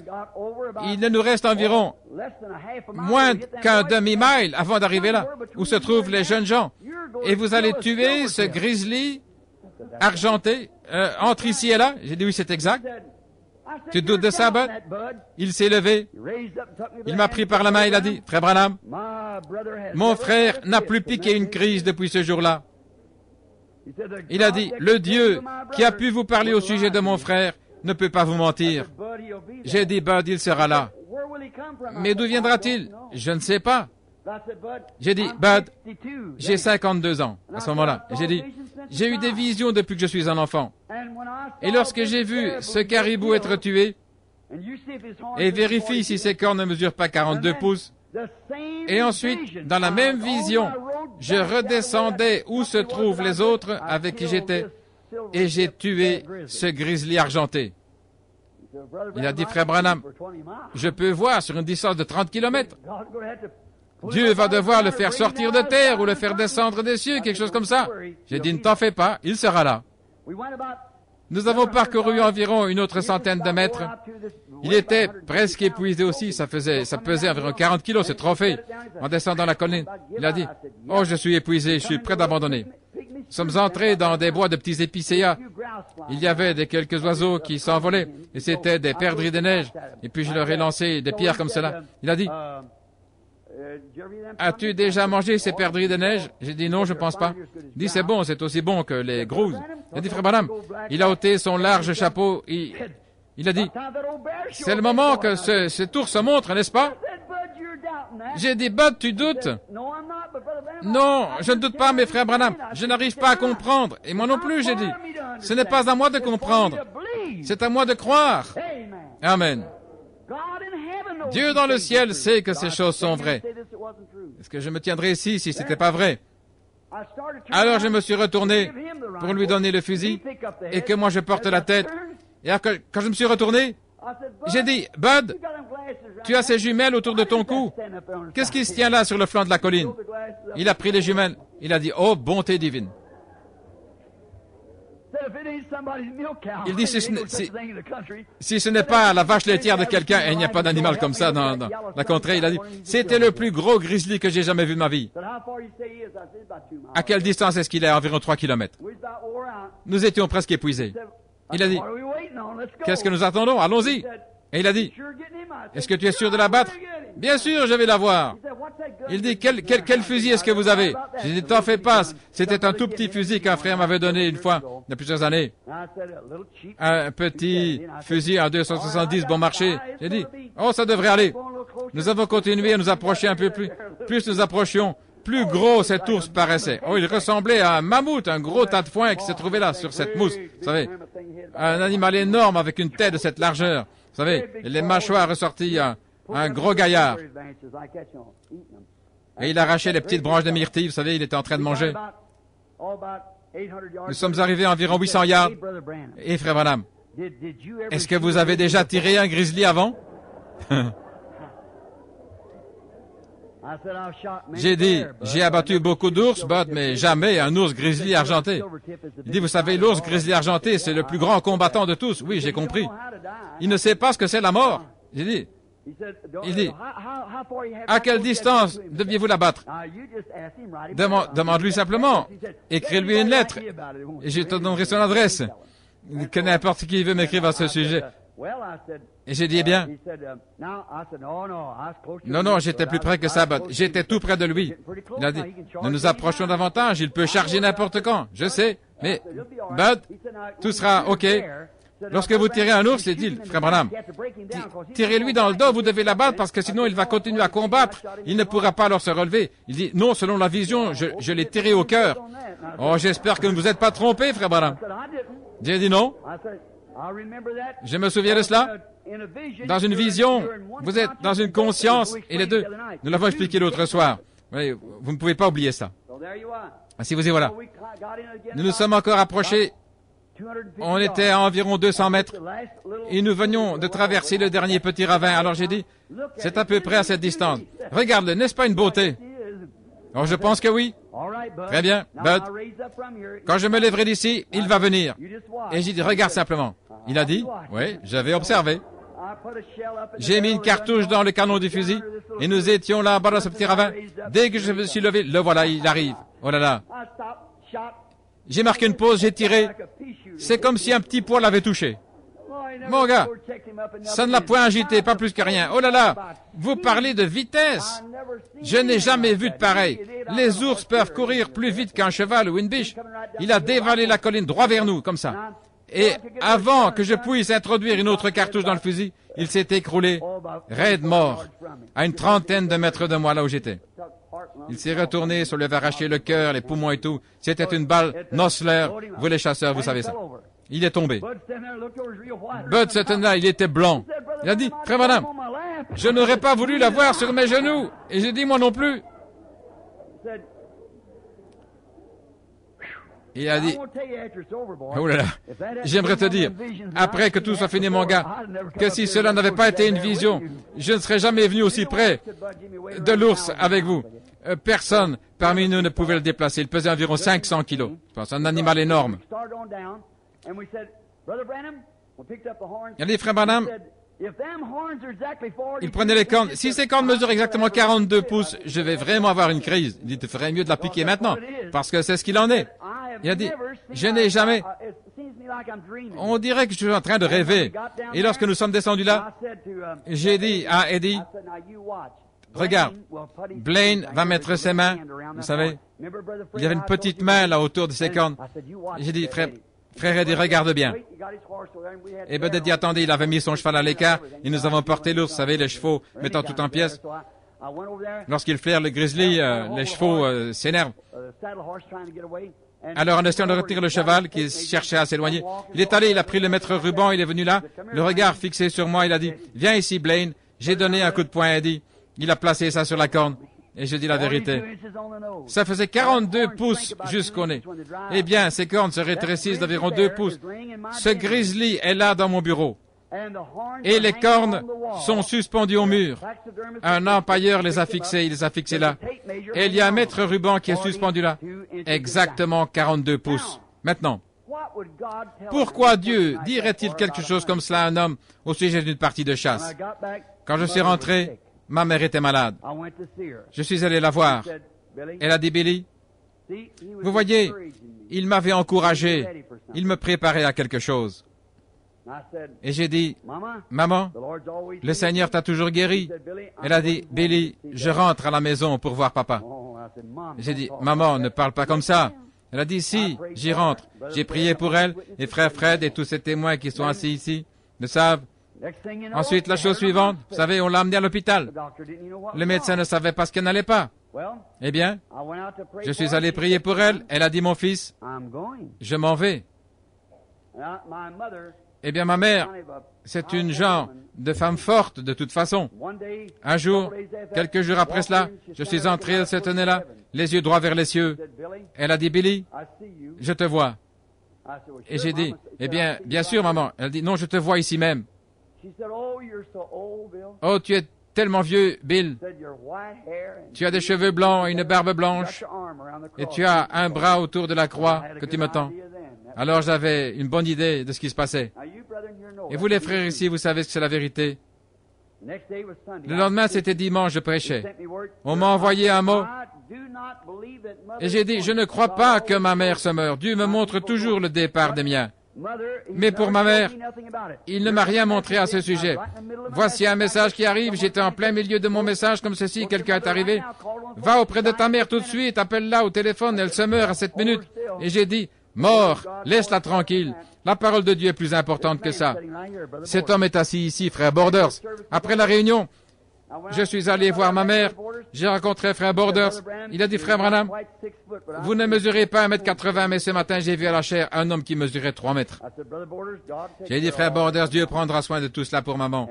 Il ne nous reste environ moins qu'un demi-mile avant d'arriver là, où se trouvent les jeunes gens. Et vous allez tuer ce grizzly argenté euh, entre ici et là. J'ai dit, oui, c'est exact. Tu doutes de ça, Bud? Il s'est levé. Il m'a pris par la main et il a dit, frère Branham, mon frère n'a plus piqué une crise depuis ce jour-là. Il a dit, le Dieu qui a pu vous parler au sujet de mon frère ne peut pas vous mentir. J'ai dit, Bud, il sera là. Mais d'où viendra-t-il? Je ne sais pas. J'ai dit, Bud, j'ai cinquante-deux ans à ce moment-là. J'ai dit, j'ai eu des visions depuis que je suis un enfant. Et lorsque j'ai vu ce caribou être tué, et vérifie si ses cornes ne mesurent pas quarante-deux pouces, et ensuite, dans la même vision, je redescendais où se trouvent les autres avec qui j'étais, et j'ai tué ce grizzly argenté. Il a dit, frère Branham, je peux voir sur une distance de trente kilomètres. Dieu va devoir le faire sortir de terre ou le faire descendre des cieux, quelque chose comme ça. J'ai dit, ne t'en fais pas, il sera là. Nous avons parcouru environ une autre centaine de mètres. Il était presque épuisé aussi, ça faisait, ça pesait environ quarante kilos, ce trophée. En descendant la colline, il a dit, oh, je suis épuisé, je suis prêt d'abandonner. Nous sommes entrés dans des bois de petits épicéas. Il y avait des quelques oiseaux qui s'envolaient, et c'était des perdrix des neiges. Et puis je leur ai lancé des pierres comme cela. Il a dit, as-tu déjà mangé ces perdrix de neige? J'ai dit non, je pense pas. Il dit c'est bon, c'est aussi bon que les grouses. Il a dit frère Branham, il a ôté son large chapeau, il, il a dit, c'est le moment que ce, ce tour se montre, n'est-ce pas? J'ai dit, Bud, tu doutes? Non, je ne doute pas, mes frères Branham. Je n'arrive pas à comprendre. Et moi non plus, j'ai dit. Ce n'est pas à moi de comprendre. C'est à moi de croire. Amen. Dieu dans le ciel sait que ces choses sont vraies. Est-ce que je me tiendrais ici si ce n'était pas vrai? Alors je me suis retourné pour lui donner le fusil et que moi je porte la tête. Et alors que, quand je me suis retourné, j'ai dit, Bud, tu as ces jumelles autour de ton cou. Qu'est-ce qui se tient là sur le flanc de la colline? Il a pris les jumelles. Il a dit, oh, bonté divine. Il dit, si ce n'est si, si ce n'est pas la vache laitière de quelqu'un, et il n'y a pas d'animal comme ça dans, dans la contrée, il a dit, c'était le plus gros grizzly que j'ai jamais vu de ma vie. À quelle distance est-ce qu'il est? Environ trois kilomètres. Nous étions presque épuisés. Il a dit, qu'est-ce que nous attendons? Allons-y. Et il a dit, est-ce que tu es sûr de la battre? Bien sûr, je vais la voir. Il dit, quel, quel, quel fusil est-ce que vous avez? J'ai dit, t'en fais pas. C'était un tout petit fusil qu'un frère m'avait donné une fois, il y a plusieurs années. Un petit fusil en deux cent soixante-dix bon marché. J'ai dit, oh, ça devrait aller. Nous avons continué à nous approcher un peu plus. Plus nous approchions, plus gros cet ours paraissait. Oh, il ressemblait à un mammouth, un gros tas de foin qui se trouvait là, sur cette mousse. Vous savez, un animal énorme avec une tête de cette largeur. Vous savez, les mâchoires ressorties, un, un gros gaillard. Et il arrachait les petites branches de myrtille, vous savez, il était en train de manger. Nous sommes arrivés à environ huit cents yards. Et frère Branham, est-ce que vous avez déjà tiré un grizzly avant? J'ai dit, j'ai abattu beaucoup d'ours, Bud, mais jamais un ours grizzly argenté. Il dit, vous savez, l'ours grizzly argenté, c'est le plus grand combattant de tous. Oui, j'ai compris. Il ne sait pas ce que c'est la mort. J'ai dit, il dit, à quelle distance deviez-vous la battre? Demande, demande-lui simplement. Écris-lui une lettre. Et je te donnerai son adresse. Que n'importe qui veut m'écrire à ce sujet. Et j'ai dit, eh bien, non, non, j'étais plus près que ça, Bud. J'étais tout près de lui. Il a dit, nous nous approchons davantage, il peut charger n'importe quand. Je sais, mais, Bud, tout sera OK. Lorsque vous tirez un ours, il dit, frère Branham, tirez-lui dans le dos, vous devez l'abattre parce que sinon il va continuer à combattre. Il ne pourra pas alors se relever. Il dit, non, selon la vision, je, je l'ai tiré au cœur. Oh, j'espère que vous ne vous êtes pas trompé, frère Branham. J'ai dit non. Je me souviens de cela. Dans une vision, vous êtes dans une conscience, et les deux, nous l'avons expliqué l'autre soir. Oui, vous ne pouvez pas oublier ça. Si vous y voilà. Nous nous sommes encore approchés. On était à environ deux cents mètres et nous venions de traverser le dernier petit ravin. Alors j'ai dit, c'est à peu près à cette distance. Regarde-le, n'est-ce pas une beauté? Oh, je pense que oui. Très bien, Bud. Quand je me lèverai d'ici, il va venir. Et j'ai dit, regarde simplement. Il a dit, oui, j'avais observé. J'ai mis une cartouche dans le canon du fusil et nous étions là-bas dans ce petit ravin. Dès que je me suis levé, le voilà, il arrive. Oh là là. J'ai marqué une pause, j'ai tiré. C'est comme si un petit poil l'avait touché. Mon gars, ça ne l'a point agité, pas plus que rien. Oh là là, vous parlez de vitesse. Je n'ai jamais vu de pareil. Les ours peuvent courir plus vite qu'un cheval ou une biche. Il a dévalé la colline droit vers nous, comme ça. Et avant que je puisse introduire une autre cartouche dans le fusil, il s'est écroulé, raide mort, à une trentaine de mètres de moi, là où j'étais. Il s'est retourné, ça lui avait arraché le cœur, les poumons et tout. C'était une balle Nosler. Vous les chasseurs, vous savez ça. Il est tombé. Bud se tenait là, il était blanc. Il a dit, frère madame, je n'aurais pas voulu l'avoir sur mes genoux. Et j'ai dit, moi non plus. Il a dit, oh là là, j'aimerais te dire, après que tout soit fini, mon gars, que si cela n'avait pas été une vision, je ne serais jamais venu aussi près de l'ours avec vous. Euh, personne parmi nous ne pouvait le déplacer. Il pesait environ cinq cents kilos. C'est un animal énorme. Il a dit, frère Branham, il prenait les cornes. Si ces cornes mesurent exactement quarante-deux pouces, je vais vraiment avoir une crise. Il dit, tu ferais mieux de la piquer maintenant, parce que c'est ce qu'il en est. Il a dit, je n'ai jamais... On dirait que je suis en train de rêver. Et lorsque nous sommes descendus là, j'ai dit à Eddie, regarde, Blaine va mettre ses mains, vous savez, il y avait une petite main là autour de ses cornes. J'ai dit, frère, frère Eddie, regarde bien. Et Bud a dit, attendez, il avait mis son cheval à l'écart, et nous avons porté l'ours, vous savez, les chevaux mettant tout en pièces. Lorsqu'il flaire le grizzly, euh, les chevaux euh, s'énervent. Alors, en essayant de retirer le cheval, qui cherchait à s'éloigner, il est allé, il a pris le maître ruban, il est venu là, le regard fixé sur moi, il a dit, viens ici, Blaine. J'ai donné un coup de poing à Eddie. Il a placé ça sur la corne. Et je dis la vérité. Ça faisait quarante-deux pouces jusqu'au nez. Eh bien, ces cornes se rétrécissent d'environ deux pouces. Ce grizzly est là dans mon bureau. Et les cornes sont suspendues au mur. Un empailleur les a fixées, il les a fixées là. Et il y a un mètre ruban qui est suspendu là. Exactement quarante-deux pouces. Maintenant, pourquoi Dieu dirait-il quelque chose comme cela à un homme au sujet d'une partie de chasse? Quand je suis rentré, ma mère était malade. Je suis allé la voir. Elle a dit, Billy, vous voyez, il m'avait encouragé. Il me préparait à quelque chose. Et j'ai dit, maman, le Seigneur t'a toujours guéri. Elle a dit, Billy, je rentre à la maison pour voir papa. J'ai dit, maman, ne parle pas comme ça. Elle a dit, si, j'y rentre. J'ai prié pour elle, et frère Fred et tous ces témoins qui sont assis ici le savent. Ensuite, la chose suivante, vous savez, on l'a amenée à l'hôpital. Le médecin ne savait pas ce qu'elle n'allait pas. Eh bien, je suis allé prier pour elle. Elle a dit, mon fils, je m'en vais. Eh bien, ma mère, c'est une genre de femme forte de toute façon. Un jour, quelques jours après cela, je suis entré, elle se tenait là, les yeux droits vers les cieux. Elle a dit, Billy, je te vois. Et j'ai dit, eh bien, bien sûr, maman. Elle a dit, non, je te vois ici même. Oh, tu es tellement vieux, Bill. Tu as des cheveux blancs et une barbe blanche. Et tu as un bras autour de la croix que tu me tends. Alors j'avais une bonne idée de ce qui se passait. Et vous les frères ici, vous savez ce que c'est la vérité. Le lendemain, c'était dimanche, je prêchais. On m'a envoyé un mot. Et j'ai dit, je ne crois pas que ma mère se meure. Dieu me montre toujours le départ des miens. Mais pour ma mère, il ne m'a rien montré à ce sujet. Voici un message qui arrive. J'étais en plein milieu de mon message comme ceci. Quelqu'un est arrivé. Va auprès de ta mère tout de suite. Appelle-la au téléphone. Elle se meurt à cette minute. Et j'ai dit, Mort, laisse-la tranquille. La parole de Dieu est plus importante que ça. Cet homme est assis ici, frère Borders. Après la réunion, je suis allé voir ma mère. J'ai rencontré frère Borders. Il a dit, frère Branham, vous ne mesurez pas un mètre quatre-vingts, mais ce matin, j'ai vu à la chair un homme qui mesurait trois mètres. J'ai dit, frère Borders, Dieu prendra soin de tout cela pour maman.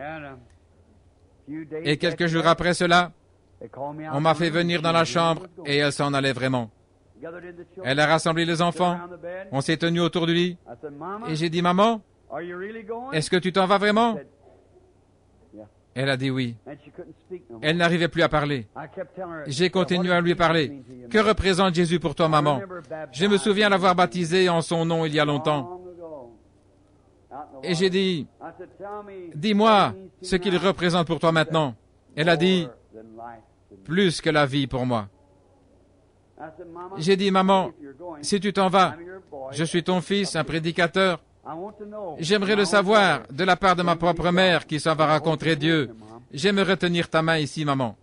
Et quelques jours après cela, on m'a fait venir dans la chambre et elle s'en allait vraiment. Elle a rassemblé les enfants. On s'est tenus autour du lit. Et j'ai dit, maman, est-ce que tu t'en vas vraiment? Elle a dit oui. Elle n'arrivait plus à parler. J'ai continué à lui parler. Que représente Jésus pour toi, maman? Je me souviens l'avoir baptisé en son nom il y a longtemps. Et j'ai dit, dis-moi ce qu'il représente pour toi maintenant. Elle a dit, plus que la vie pour moi. J'ai dit, maman, si tu t'en vas, je suis ton fils, un prédicateur. J'aimerais le savoir de la part de ma propre mère qui s'en va rencontrer Dieu. J'aimerais tenir ta main ici, maman.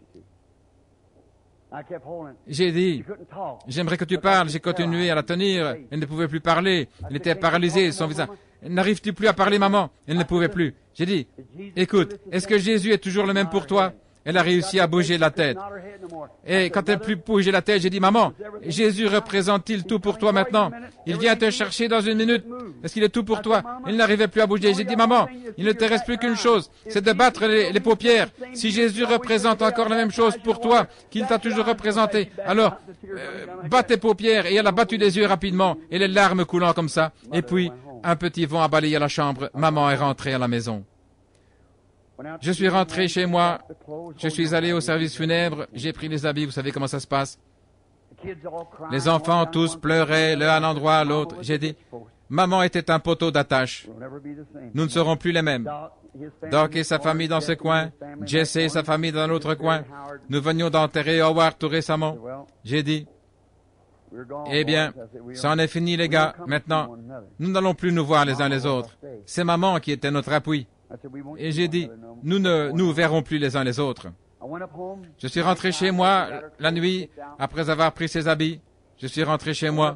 J'ai dit, j'aimerais que tu parles. J'ai continué à la tenir. Elle ne pouvait plus parler. Elle était paralysée, son visage. N'arrives-tu plus à parler, maman? Elle ne pouvait plus. J'ai dit, écoute, est-ce que Jésus est toujours le même pour toi? Elle a réussi à bouger la tête. Et quand elle a pu bouger la tête, j'ai dit, maman, Jésus représente-t-il tout pour toi maintenant? Il vient te chercher dans une minute. Est-ce qu'il est tout pour toi? Elle n'arrivait plus à bouger. J'ai dit, maman, il ne te reste plus qu'une chose, c'est de battre les, les paupières. Si Jésus représente encore la même chose pour toi qu'il t'a toujours représenté, alors, euh, bats tes paupières. Et elle a battu les yeux rapidement, et les larmes coulant comme ça. Et puis, un petit vent a balayé la chambre. Maman est rentrée à la maison. Je suis rentré chez moi, je suis allé au service funèbre, j'ai pris les habits, vous savez comment ça se passe. Les enfants tous pleuraient, l'un à un endroit, à l'autre. J'ai dit, maman était un poteau d'attache. Nous ne serons plus les mêmes. Doc et sa famille dans ce coin, Jesse et sa famille dans l'autre coin. Nous venions d'enterrer Howard tout récemment. J'ai dit, eh bien, ça en est fini les gars, maintenant, nous n'allons plus nous voir les uns les autres. C'est maman qui était notre appui. Et j'ai dit, nous ne nous verrons plus les uns les autres. Je suis rentré chez moi la nuit, après avoir pris ses habits. Je suis rentré chez moi.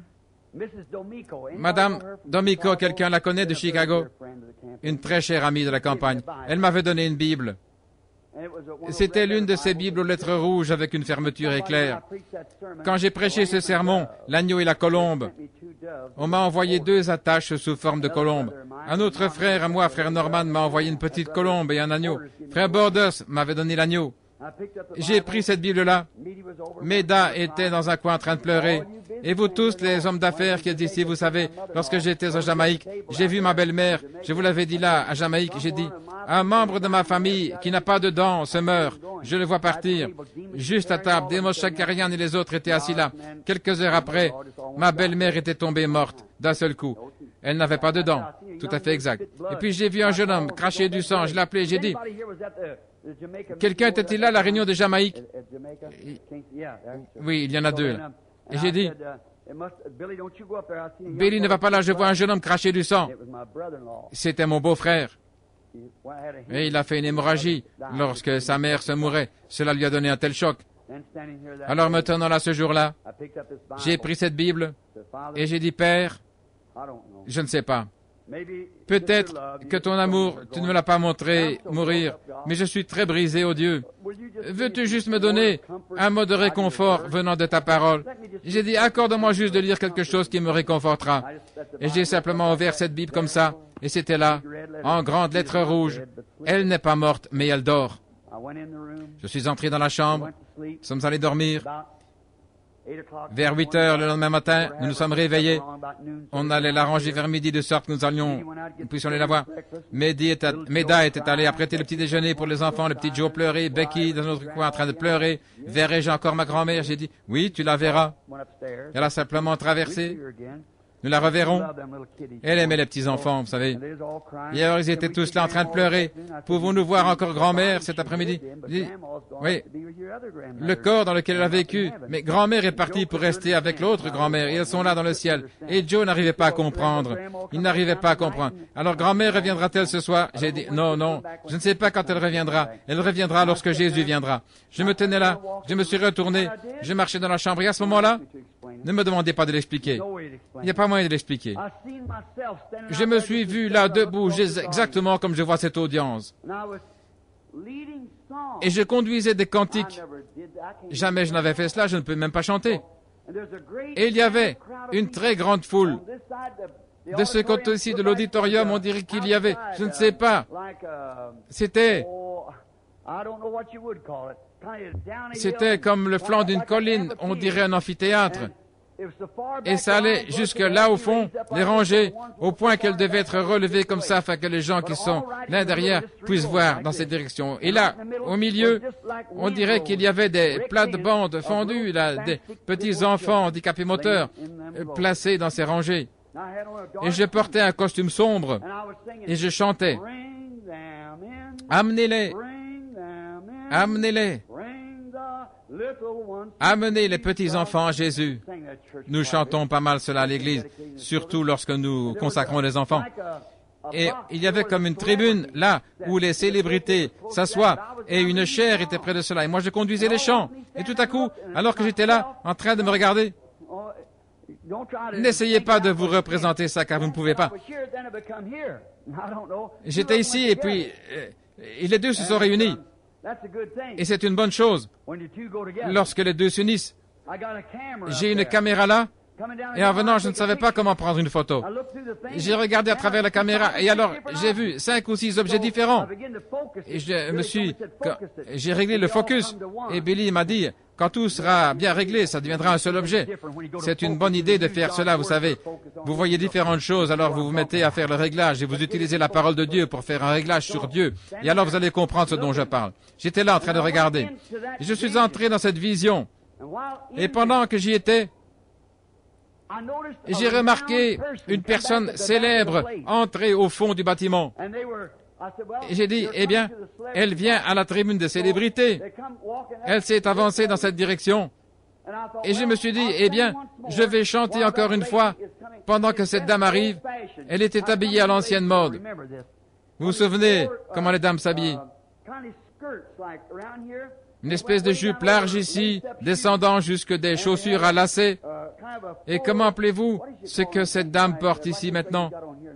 Madame Domico, quelqu'un la connaît de Chicago? Une très chère amie de la campagne. Elle m'avait donné une Bible. C'était l'une de ces Bibles aux lettres rouges avec une fermeture éclair. Quand j'ai prêché ce sermon, l'agneau et la colombe, on m'a envoyé deux attaches sous forme de colombe. Un autre frère à moi, frère Norman, m'a envoyé une petite colombe et un agneau. Frère Borders m'avait donné l'agneau. J'ai pris cette Bible-là. Meda était dans un coin en train de pleurer. Et vous tous, les hommes d'affaires qui êtes ici, vous savez, lorsque j'étais en Jamaïque, j'ai vu ma belle-mère, je vous l'avais dit là, à Jamaïque, j'ai dit, un membre de ma famille qui n'a pas de dents se meurt. Je le vois partir. Juste à table, Demos Shakarian et les autres étaient assis là. Quelques heures après, ma belle-mère était tombée morte, d'un seul coup. Elle n'avait pas de dents. Tout à fait exact. Et puis j'ai vu un jeune homme cracher du sang. Je l'ai appelé, j'ai dit, quelqu'un était-il là à la réunion de Jamaïque? Oui, il y en a deux là. Et j'ai dit, Billy ne va pas là, je vois un jeune homme cracher du sang. C'était mon beau-frère. Et il a fait une hémorragie lorsque sa mère se mourait. Cela lui a donné un tel choc. Alors me tenant là ce jour-là, j'ai pris cette Bible et j'ai dit, Père, je ne sais pas. Peut-être que ton amour, tu ne me l'as pas montré mourir, mais je suis très brisé, ô Dieu. Veux-tu juste me donner un mot de réconfort venant de ta parole? J'ai dit, accorde-moi juste de lire quelque chose qui me réconfortera. Et j'ai simplement ouvert cette Bible comme ça, et c'était là, en grandes lettres rouges. Elle n'est pas morte, mais elle dort. Je suis entré dans la chambre, nous sommes allés dormir. Vers huit heures le lendemain matin, nous nous sommes réveillés. On allait l'arranger vers midi de sorte que nous allions, nous puissions aller la voir. Meda était allée apprêter le petit déjeuner pour les enfants. Le petit Joe pleurait, Becky dans notre coin en train de pleurer. Verrai-je encore ma grand-mère? J'ai dit, oui, tu la verras. Elle a simplement traversé. Nous la reverrons. Elle aimait les petits-enfants, vous savez. Et alors, ils étaient tous là en train de pleurer. Pouvons-nous voir encore grand-mère cet après-midi? Oui. Le corps dans lequel elle a vécu. Mais grand-mère est partie pour rester avec l'autre grand-mère. Et elles sont là dans le ciel. Et Joe n'arrivait pas à comprendre. Il n'arrivait pas à comprendre. Alors, grand-mère reviendra-t-elle ce soir? J'ai dit, non, non. Je ne sais pas quand elle reviendra. Elle reviendra lorsque Jésus viendra. Je me tenais là. Je me suis retourné. Je marchais dans la chambre. Et à ce moment-là, Ne me demandez pas de l'expliquer. Il n'y a pas moyen de l'expliquer. Je me suis vu là debout, exactement comme je vois cette audience. Et je conduisais des cantiques. Jamais je n'avais fait cela, je ne peux même pas chanter. Et il y avait une très grande foule. De ce côté-ci de l'auditorium, on dirait qu'il y avait, je ne sais pas, c'était, c'était comme le flanc d'une colline, on dirait un amphithéâtre. Et ça allait jusque là au fond, les rangées, au point qu'elles devaient être relevées comme ça, afin que les gens qui sont là derrière puissent voir dans cette direction. Et là, au milieu, on dirait qu'il y avait des plates-bandes fendues, là, des petits enfants handicapés moteurs, placés dans ces rangées. Et je portais un costume sombre, et je chantais. Amenez-les, amenez-les, amenez les petits-enfants à Jésus. Nous chantons pas mal cela à l'église, surtout lorsque nous consacrons les enfants. Et il y avait comme une tribune là où les célébrités s'assoient et une chaire était près de cela. Et moi je conduisais les chants. Et tout à coup, alors que j'étais là en train de me regarder, n'essayez pas de vous représenter ça car vous ne pouvez pas. J'étais ici et puis euh, et les deux se sont réunis. Et c'est une bonne chose lorsque les deux s'unissent. J'ai une caméra là et en venant je ne savais pas comment prendre une photo. J'ai regardé à travers la caméra et alors j'ai vu cinq ou six objets différents. Et je me suis, j'ai réglé le focus et Billy m'a dit, quand tout sera bien réglé, ça deviendra un seul objet. C'est une bonne idée de faire cela, vous savez. Vous voyez différentes choses, alors vous vous mettez à faire le réglage et vous utilisez la parole de Dieu pour faire un réglage sur Dieu. Et alors vous allez comprendre ce dont je parle. J'étais là en train de regarder. Et je suis entré dans cette vision. Et pendant que j'y étais, j'ai remarqué une personne célèbre entrer au fond du bâtiment. Et j'ai dit, eh bien, elle vient à la tribune des célébrités. Elle s'est avancée dans cette direction. Et je me suis dit, eh bien, je vais chanter encore une fois pendant que cette dame arrive. Elle était habillée à l'ancienne mode. Vous vous souvenez comment les dames s'habillaient? Une espèce de jupe large ici, descendant jusque des chaussures à lacets. Et comment appelez-vous ce que cette dame porte ici maintenant?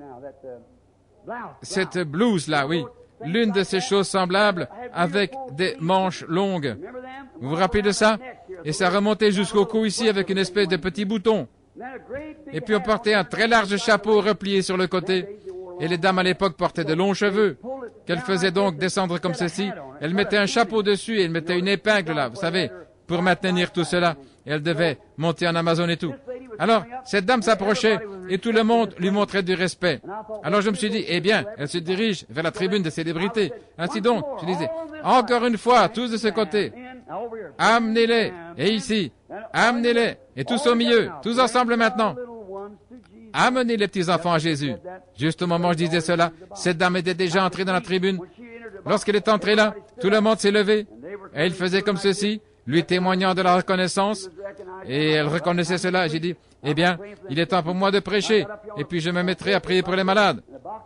Cette blouse-là, oui. L'une de ces choses semblables avec des manches longues. Vous vous rappelez de ça? Et ça remontait jusqu'au cou ici avec une espèce de petit bouton. Et puis on portait un très large chapeau replié sur le côté. Et les dames à l'époque portaient de longs cheveux, qu'elles faisaient donc descendre comme ceci. Elles mettaient un chapeau dessus et elles mettaient une épingle là, vous savez, pour maintenir tout cela. Et elles devaient monter en Amazon et tout. Alors, cette dame s'approchait et tout le monde lui montrait du respect. Alors je me suis dit, eh bien, elle se dirige vers la tribune des célébrités. Ainsi donc, je disais, encore une fois, tous de ce côté, amenez-les, et ici, amenez-les, et tous au milieu, tous ensemble maintenant. Amenez les petits-enfants à Jésus. Juste au moment où je disais cela, cette dame était déjà entrée dans la tribune. Lorsqu'elle est entrée là, tout le monde s'est levé, et il faisait comme ceci, lui témoignant de la reconnaissance, et elle reconnaissait cela. J'ai dit, eh bien, il est temps pour moi de prêcher, et puis je me mettrai à prier pour les malades.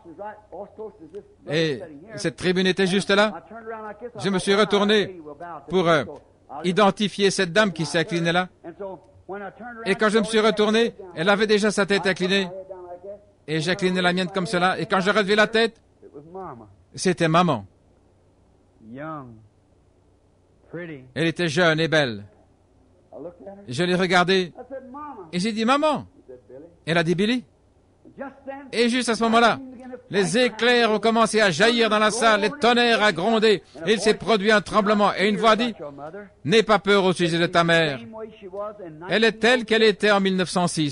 Et cette tribune était juste là. Je me suis retourné pour euh, identifier cette dame qui s'est inclinée là. Et quand je me suis retourné, elle avait déjà sa tête inclinée. Et j'inclinais la mienne comme cela. Et quand je relevais la tête, c'était maman. Elle était jeune et belle. Je l'ai regardée et j'ai dit, maman. Elle a dit, Billy. Et juste à ce moment-là, les éclairs ont commencé à jaillir dans la salle, les tonnerres à gronder, et il s'est produit un tremblement, et une voix dit, « N'aie pas peur au sujet de ta mère. Elle est telle qu'elle était en mille neuf cent six. »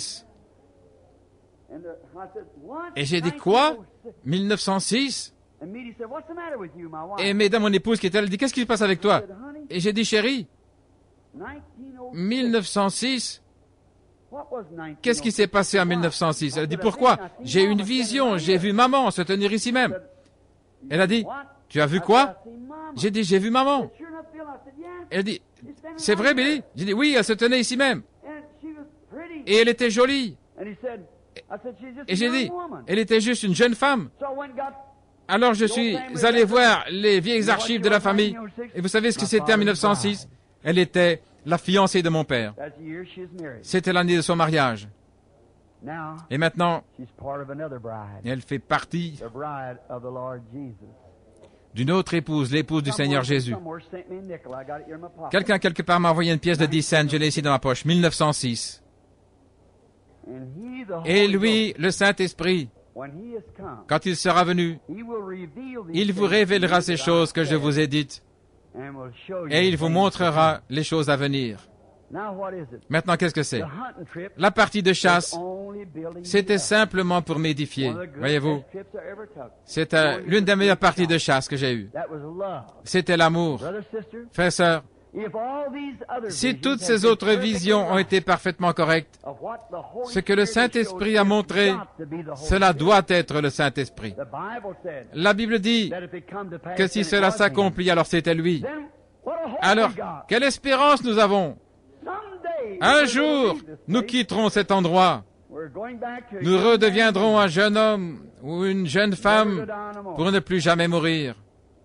Et j'ai dit, « Quoi? mille neuf cent six? » Et mesdames, mon épouse qui était là, elle dit, « Qu'est-ce qui se passe avec toi? » Et j'ai dit, « Chérie, mille neuf cent six, qu'est-ce qui s'est passé en mille neuf cent six? » Elle a dit, pourquoi? J'ai eu une vision, j'ai vu maman se tenir ici même. Elle a dit, tu as vu quoi? J'ai dit, j'ai vu maman. Elle a dit, c'est vrai, Billy? J'ai dit, oui, elle se tenait ici même. Et elle était jolie. Et j'ai dit, elle était juste une jeune femme. Alors je suis allé voir les vieilles archives de la famille. Et vous savez ce que c'était en mille neuf cent six? Elle était la fiancée de mon père. C'était l'année de son mariage. Et maintenant, elle fait partie d'une autre épouse, l'épouse du Seigneur Jésus. Quelqu'un quelque part m'a envoyé une pièce de dix cents, je l'ai ici dans ma poche, mille neuf cent six. Et lui, le Saint-Esprit, quand il sera venu, il vous révélera ces choses que je vous ai dites et il vous montrera les choses à venir. Maintenant, qu'est-ce que c'est? La partie de chasse, c'était simplement pour m'édifier. Voyez-vous, c'était l'une des meilleures parties de chasse que j'ai eues. C'était l'amour. Frères et sœurs, si toutes ces autres visions ont été parfaitement correctes, ce que le Saint-Esprit a montré, cela doit être le Saint-Esprit. La Bible dit que si cela s'accomplit, alors c'était lui. Alors, quelle espérance nous avons? Un jour, nous quitterons cet endroit. Nous redeviendrons un jeune homme ou une jeune femme pour ne plus jamais mourir.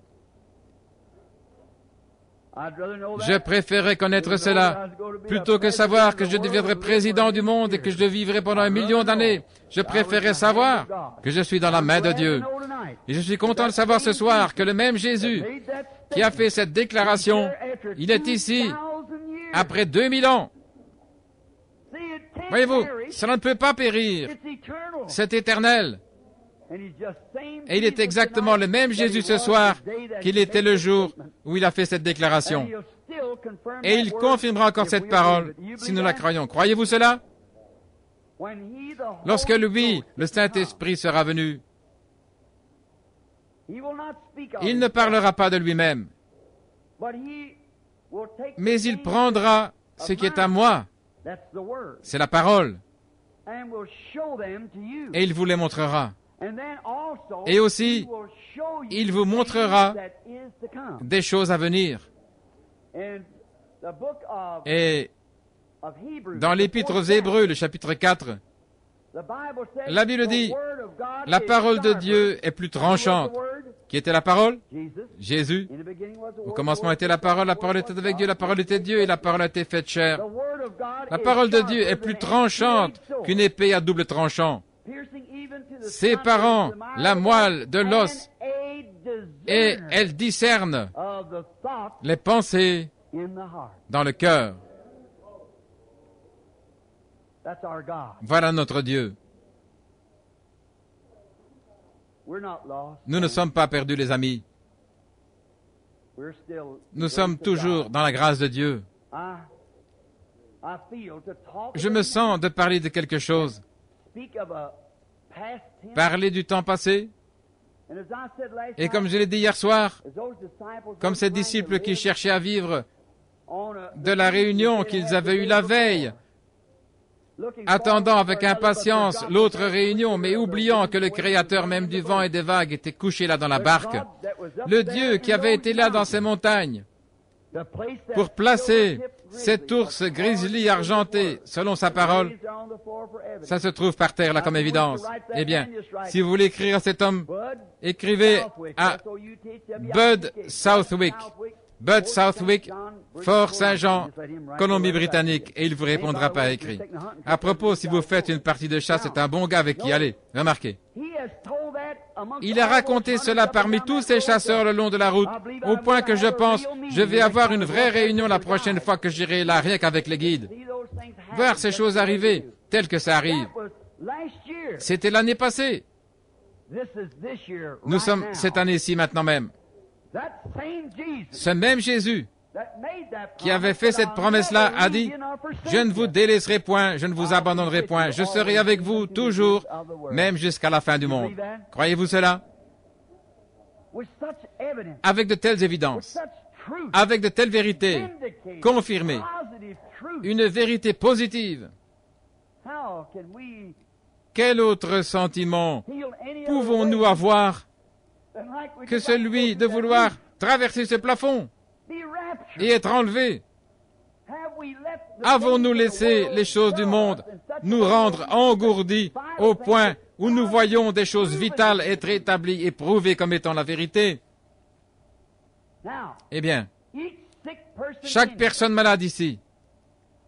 Je préférerais connaître cela plutôt que savoir que je deviendrai président du monde et que je vivrai pendant un million d'années. Je préférerais savoir que je suis dans la main de Dieu. Et je suis content de savoir ce soir que le même Jésus qui a fait cette déclaration, il est ici après deux mille ans. Voyez-vous, cela ne peut pas périr. C'est éternel. Et il est exactement le même Jésus ce soir qu'il était le jour où il a fait cette déclaration. Et il confirmera encore cette parole si nous la croyons. Croyez-vous cela? Lorsque lui, le Saint-Esprit, sera venu, il ne parlera pas de lui-même, mais il prendra ce qui est à moi. C'est la parole. Et il vous les montrera. Et aussi, il vous montrera des choses à venir. Et dans l'Épître aux Hébreux, le chapitre quatre, la Bible dit, la parole de Dieu est plus tranchante. Qui était la parole? Jésus. Au commencement était la parole, la parole était avec Dieu, la parole était Dieu et la parole a été faite chair. La parole de Dieu est plus tranchante qu'une épée à double tranchant, séparant la moelle de l'os, et elle discerne les pensées dans le cœur. Voilà notre Dieu. Nous ne sommes pas perdus, les amis. Nous sommes toujours dans la grâce de Dieu. Je me sens de parler de quelque chose. Parler du temps passé. Et comme je l'ai dit hier soir, comme ces disciples qui cherchaient à vivre de la réunion qu'ils avaient eue la veille, attendant avec impatience l'autre réunion, mais oubliant que le Créateur même du vent et des vagues était couché là dans la barque. Le Dieu qui avait été là dans ces montagnes pour placer cet ours grizzly argenté selon sa parole, ça se trouve par terre là comme évidence. Eh bien, si vous voulez écrire à cet homme, écrivez à Bud Southwick. Bud Southwick, Fort Saint-Jean, Colombie-Britannique, et il vous répondra par écrit. À propos, si vous faites une partie de chasse, c'est un bon gars avec qui aller. Remarquez. Il a raconté cela parmi tous ces chasseurs le long de la route, au point que je pense, je vais avoir une vraie réunion la prochaine fois que j'irai là, rien qu'avec les guides. Voir ces choses arriver, telles que ça arrive. C'était l'année passée. Nous sommes cette année-ci maintenant même. Ce même Jésus qui avait fait cette promesse-là a dit, « Je ne vous délaisserai point, je ne vous abandonnerai point, je serai avec vous toujours, même jusqu'à la fin du monde. » Croyez-vous cela? Avec de telles évidences, avec de telles vérités confirmées, une vérité positive, quel autre sentiment pouvons-nous avoir que celui de vouloir traverser ce plafond et être enlevé? Avons-nous laissé les choses du monde nous rendre engourdis au point où nous voyons des choses vitales être établies et prouvées comme étant la vérité? Eh bien, chaque personne malade ici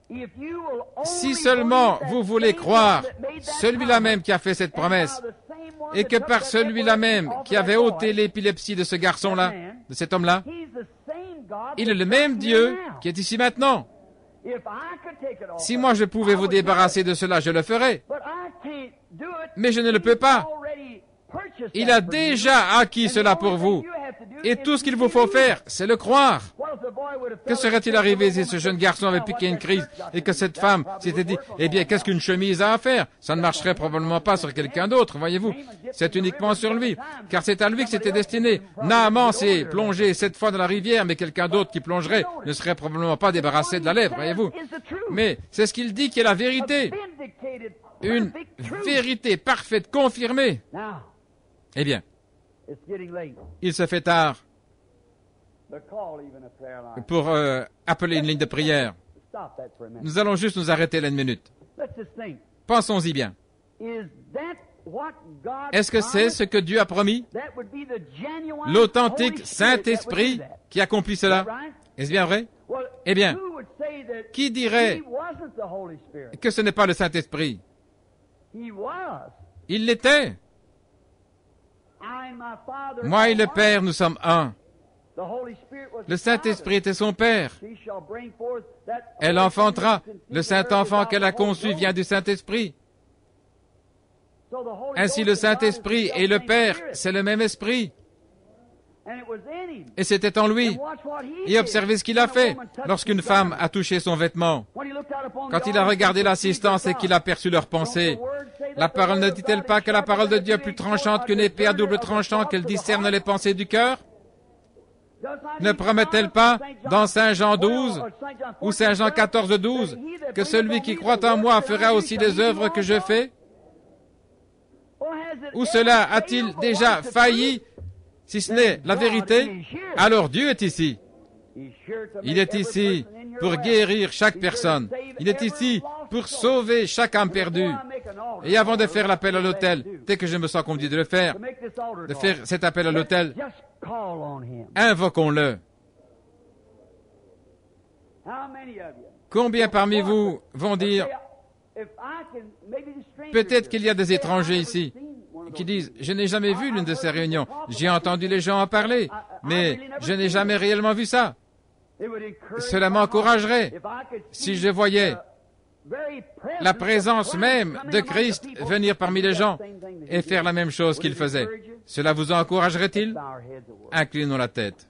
Si seulement vous voulez croire celui-là même qui a fait cette promesse, et que par celui-là même qui avait ôté l'épilepsie de ce garçon-là, de cet homme-là, il est le même Dieu qui est ici maintenant. Si moi je pouvais vous débarrasser de cela, je le ferais. Mais je ne le peux pas. Il a déjà acquis cela pour vous. Et tout ce qu'il vous faut faire, c'est le croire. Que serait-il arrivé si ce jeune garçon avait piqué une crise et que cette femme s'était dit, eh bien, qu'est-ce qu'une chemise a à faire? Ça ne marcherait probablement pas sur quelqu'un d'autre, voyez-vous. C'est uniquement sur lui, car c'est à lui que c'était destiné. Naaman s'est plongé sept fois dans la rivière, mais quelqu'un d'autre qui plongerait ne serait probablement pas débarrassé de la lèvre, voyez-vous. Mais c'est ce qu'il dit qui est la vérité. Une vérité parfaite, confirmée. Eh bien, il se fait tard pour euh, appeler une ligne de prière. Nous allons juste nous arrêter là une minute. Pensons-y bien. Est-ce que c'est ce que Dieu a promis? L'authentique Saint-Esprit qui accomplit cela? Est-ce bien vrai? Eh bien, qui dirait que ce n'est pas le Saint-Esprit? Il l'était. Moi et le Père, nous sommes un. Le Saint-Esprit était son Père. Elle enfantera. Le Saint-Enfant qu'elle a conçu vient du Saint-Esprit. Ainsi, le Saint-Esprit et le Père, c'est le même Esprit. Et c'était en lui. Et observez ce qu'il a fait lorsqu'une femme a touché son vêtement. Quand il a regardé l'assistance et qu'il a perçu leurs pensées, la parole ne dit-elle pas que la parole de Dieu est plus tranchante qu'une épée à double tranchant, qu'elle discerne les pensées du cœur? Ne promet-elle pas dans Saint Jean douze ou Saint Jean quatorze douze que celui qui croit en moi fera aussi les œuvres que je fais? Ou cela a-t-il déjà failli? Si ce n'est la vérité, alors Dieu est ici. Il est ici pour guérir chaque personne. Il est ici pour sauver chaque âme perdue. Et avant de faire l'appel à l'autel, dès que je me sens conduit de le faire, de faire cet appel à l'autel, invoquons-le. Combien parmi vous vont dire, peut-être qu'il y a des étrangers ici qui disent, je n'ai jamais vu l'une de ces réunions, j'ai entendu les gens en parler, mais je n'ai jamais réellement vu ça. Cela m'encouragerait si je voyais la présence même de Christ venir parmi les gens et faire la même chose qu'il faisait. Cela vous encouragerait-il? Inclinons la tête.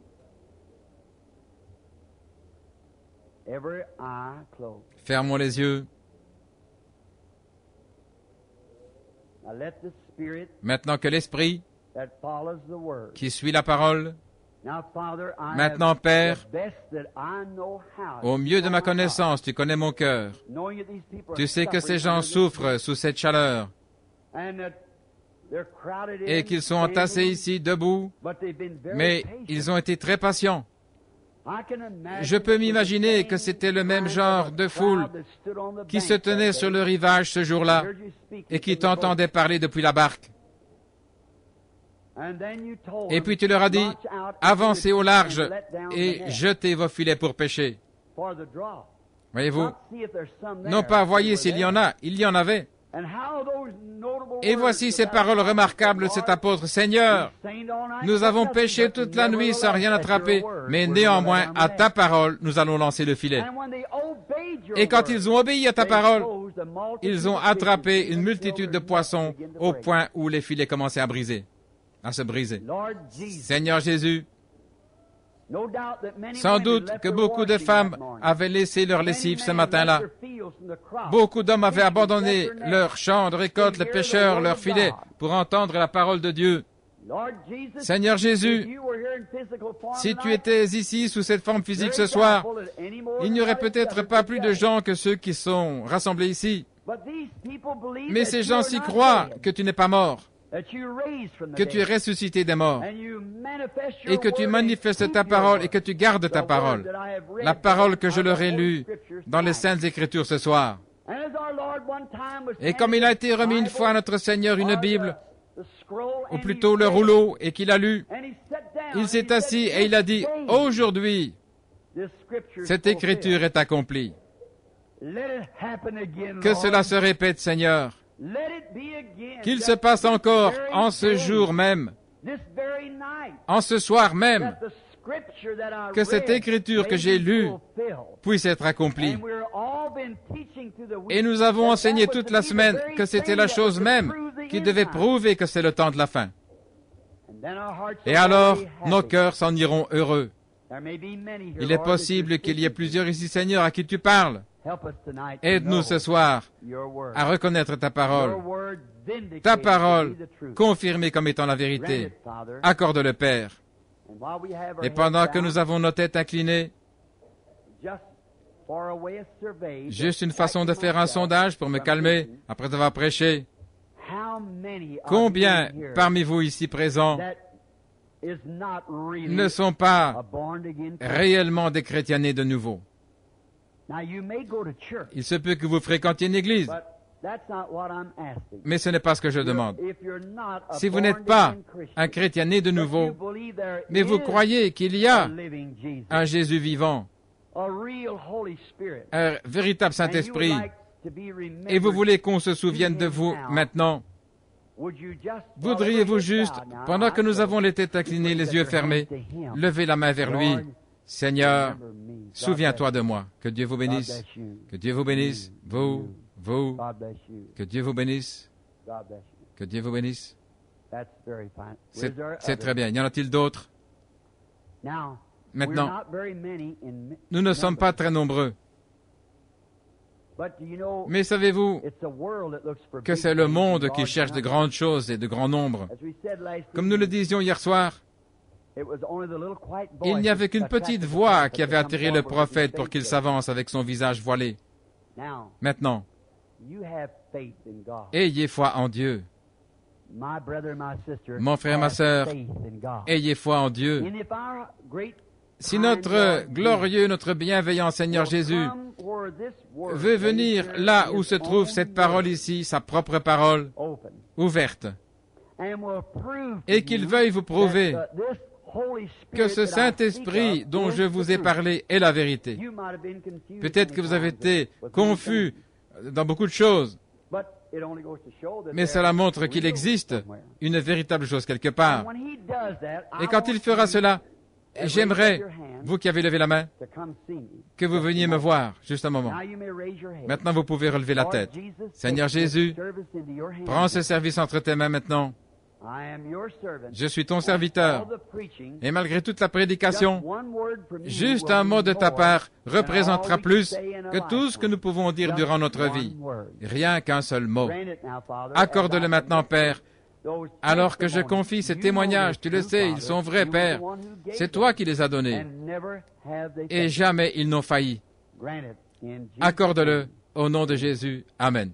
Fermons les yeux. Maintenant que l'Esprit qui suit la parole, maintenant, Père, au mieux de ma connaissance, tu connais mon cœur. Tu sais que ces gens souffrent sous cette chaleur et qu'ils sont entassés ici, debout, mais ils ont été très patients. Je peux m'imaginer que c'était le même genre de foule qui se tenait sur le rivage ce jour-là et qui t'entendait parler depuis la barque. Et puis tu leur as dit, avancez au large et jetez vos filets pour pêcher. Voyez-vous? Non pas voyez s'il y en a, il y en avait. Et voici ces paroles remarquables de cet apôtre. Seigneur, nous avons pêché toute la nuit sans rien attraper, mais néanmoins, à ta parole, nous allons lancer le filet. Et quand ils ont obéi à ta parole, ils ont attrapé une multitude de poissons au point où les filets commençaient à briser, à se briser. Seigneur Jésus, sans doute que beaucoup de femmes avaient laissé leur lessive ce matin-là. Beaucoup d'hommes avaient abandonné leurs champs de récolte, les pêcheurs, leurs filets, pour entendre la parole de Dieu. Seigneur Jésus, si tu étais ici sous cette forme physique ce soir, il n'y aurait peut-être pas plus de gens que ceux qui sont rassemblés ici. Mais ces gens-ci croient que tu n'es pas mort, que tu es ressuscité des morts, et que tu manifestes ta parole et que tu gardes ta parole, la parole que je leur ai lue dans les Saintes Écritures ce soir. Et comme il a été remis une fois à notre Seigneur une Bible, ou plutôt le rouleau, et qu'il a lu, il s'est assis et il a dit, aujourd'hui, cette Écriture est accomplie. Que cela se répète, Seigneur. Qu'il se passe encore en ce jour même, en ce soir même, que cette écriture que j'ai lue puisse être accomplie. Et nous avons enseigné toute la semaine que c'était la chose même qui devait prouver que c'est le temps de la fin. Et alors, nos cœurs s'en iront heureux. Il est possible qu'il y ait plusieurs ici, Seigneur, à qui tu parles. Aide-nous ce soir à reconnaître ta parole. Ta parole confirmée comme étant la vérité. Accorde-le, Père. Et pendant que nous avons nos têtes inclinées, juste une façon de faire un sondage pour me calmer après avoir prêché. Combien parmi vous ici présents ne sont pas réellement des chrétiens nés de nouveau? Il se peut que vous fréquentiez une église, mais ce n'est pas ce que je demande. Si vous n'êtes pas un chrétien né de nouveau, mais vous croyez qu'il y a un Jésus vivant, un véritable Saint-Esprit, et vous voulez qu'on se souvienne de vous maintenant, voudriez-vous juste, pendant que nous avons les têtes inclinées, les yeux fermés, lever la main vers lui? Seigneur, souviens-toi de moi. Que Dieu vous bénisse. Que Dieu vous bénisse. Vous, vous. Que Dieu vous bénisse. Que Dieu vous bénisse. C'est, c'est très bien. Y en a-t-il d'autres? Maintenant, nous ne sommes pas très nombreux. Mais savez-vous que c'est le monde qui cherche de grandes choses et de grands nombres? Comme nous le disions hier soir, il n'y avait qu'une petite voix qui avait attiré le prophète pour qu'il s'avance avec son visage voilé. Maintenant, ayez foi en Dieu. Mon frère, ma sœur, ayez foi en Dieu. Si notre glorieux, notre bienveillant Seigneur Jésus veut venir là où se trouve cette parole ici, sa propre parole, ouverte, et qu'il veuille vous prouver que ce Saint-Esprit dont je vous ai parlé est la vérité. Peut-être que vous avez été confus dans beaucoup de choses, mais cela montre qu'il existe une véritable chose quelque part. Et quand il fera cela, j'aimerais, vous qui avez levé la main, que vous veniez me voir, juste un moment. Maintenant, vous pouvez relever la tête. Seigneur Jésus, prends ce service entre tes mains maintenant. Je suis ton serviteur. Et malgré toute la prédication, juste un mot de ta part représentera plus que tout ce que nous pouvons dire durant notre vie. Rien qu'un seul mot. Accorde-le maintenant, Père. Alors que je confie ces témoignages, tu le sais, ils sont vrais, Père. C'est toi qui les as donnés. Et jamais ils n'ont failli. Accorde-le au nom de Jésus. Amen.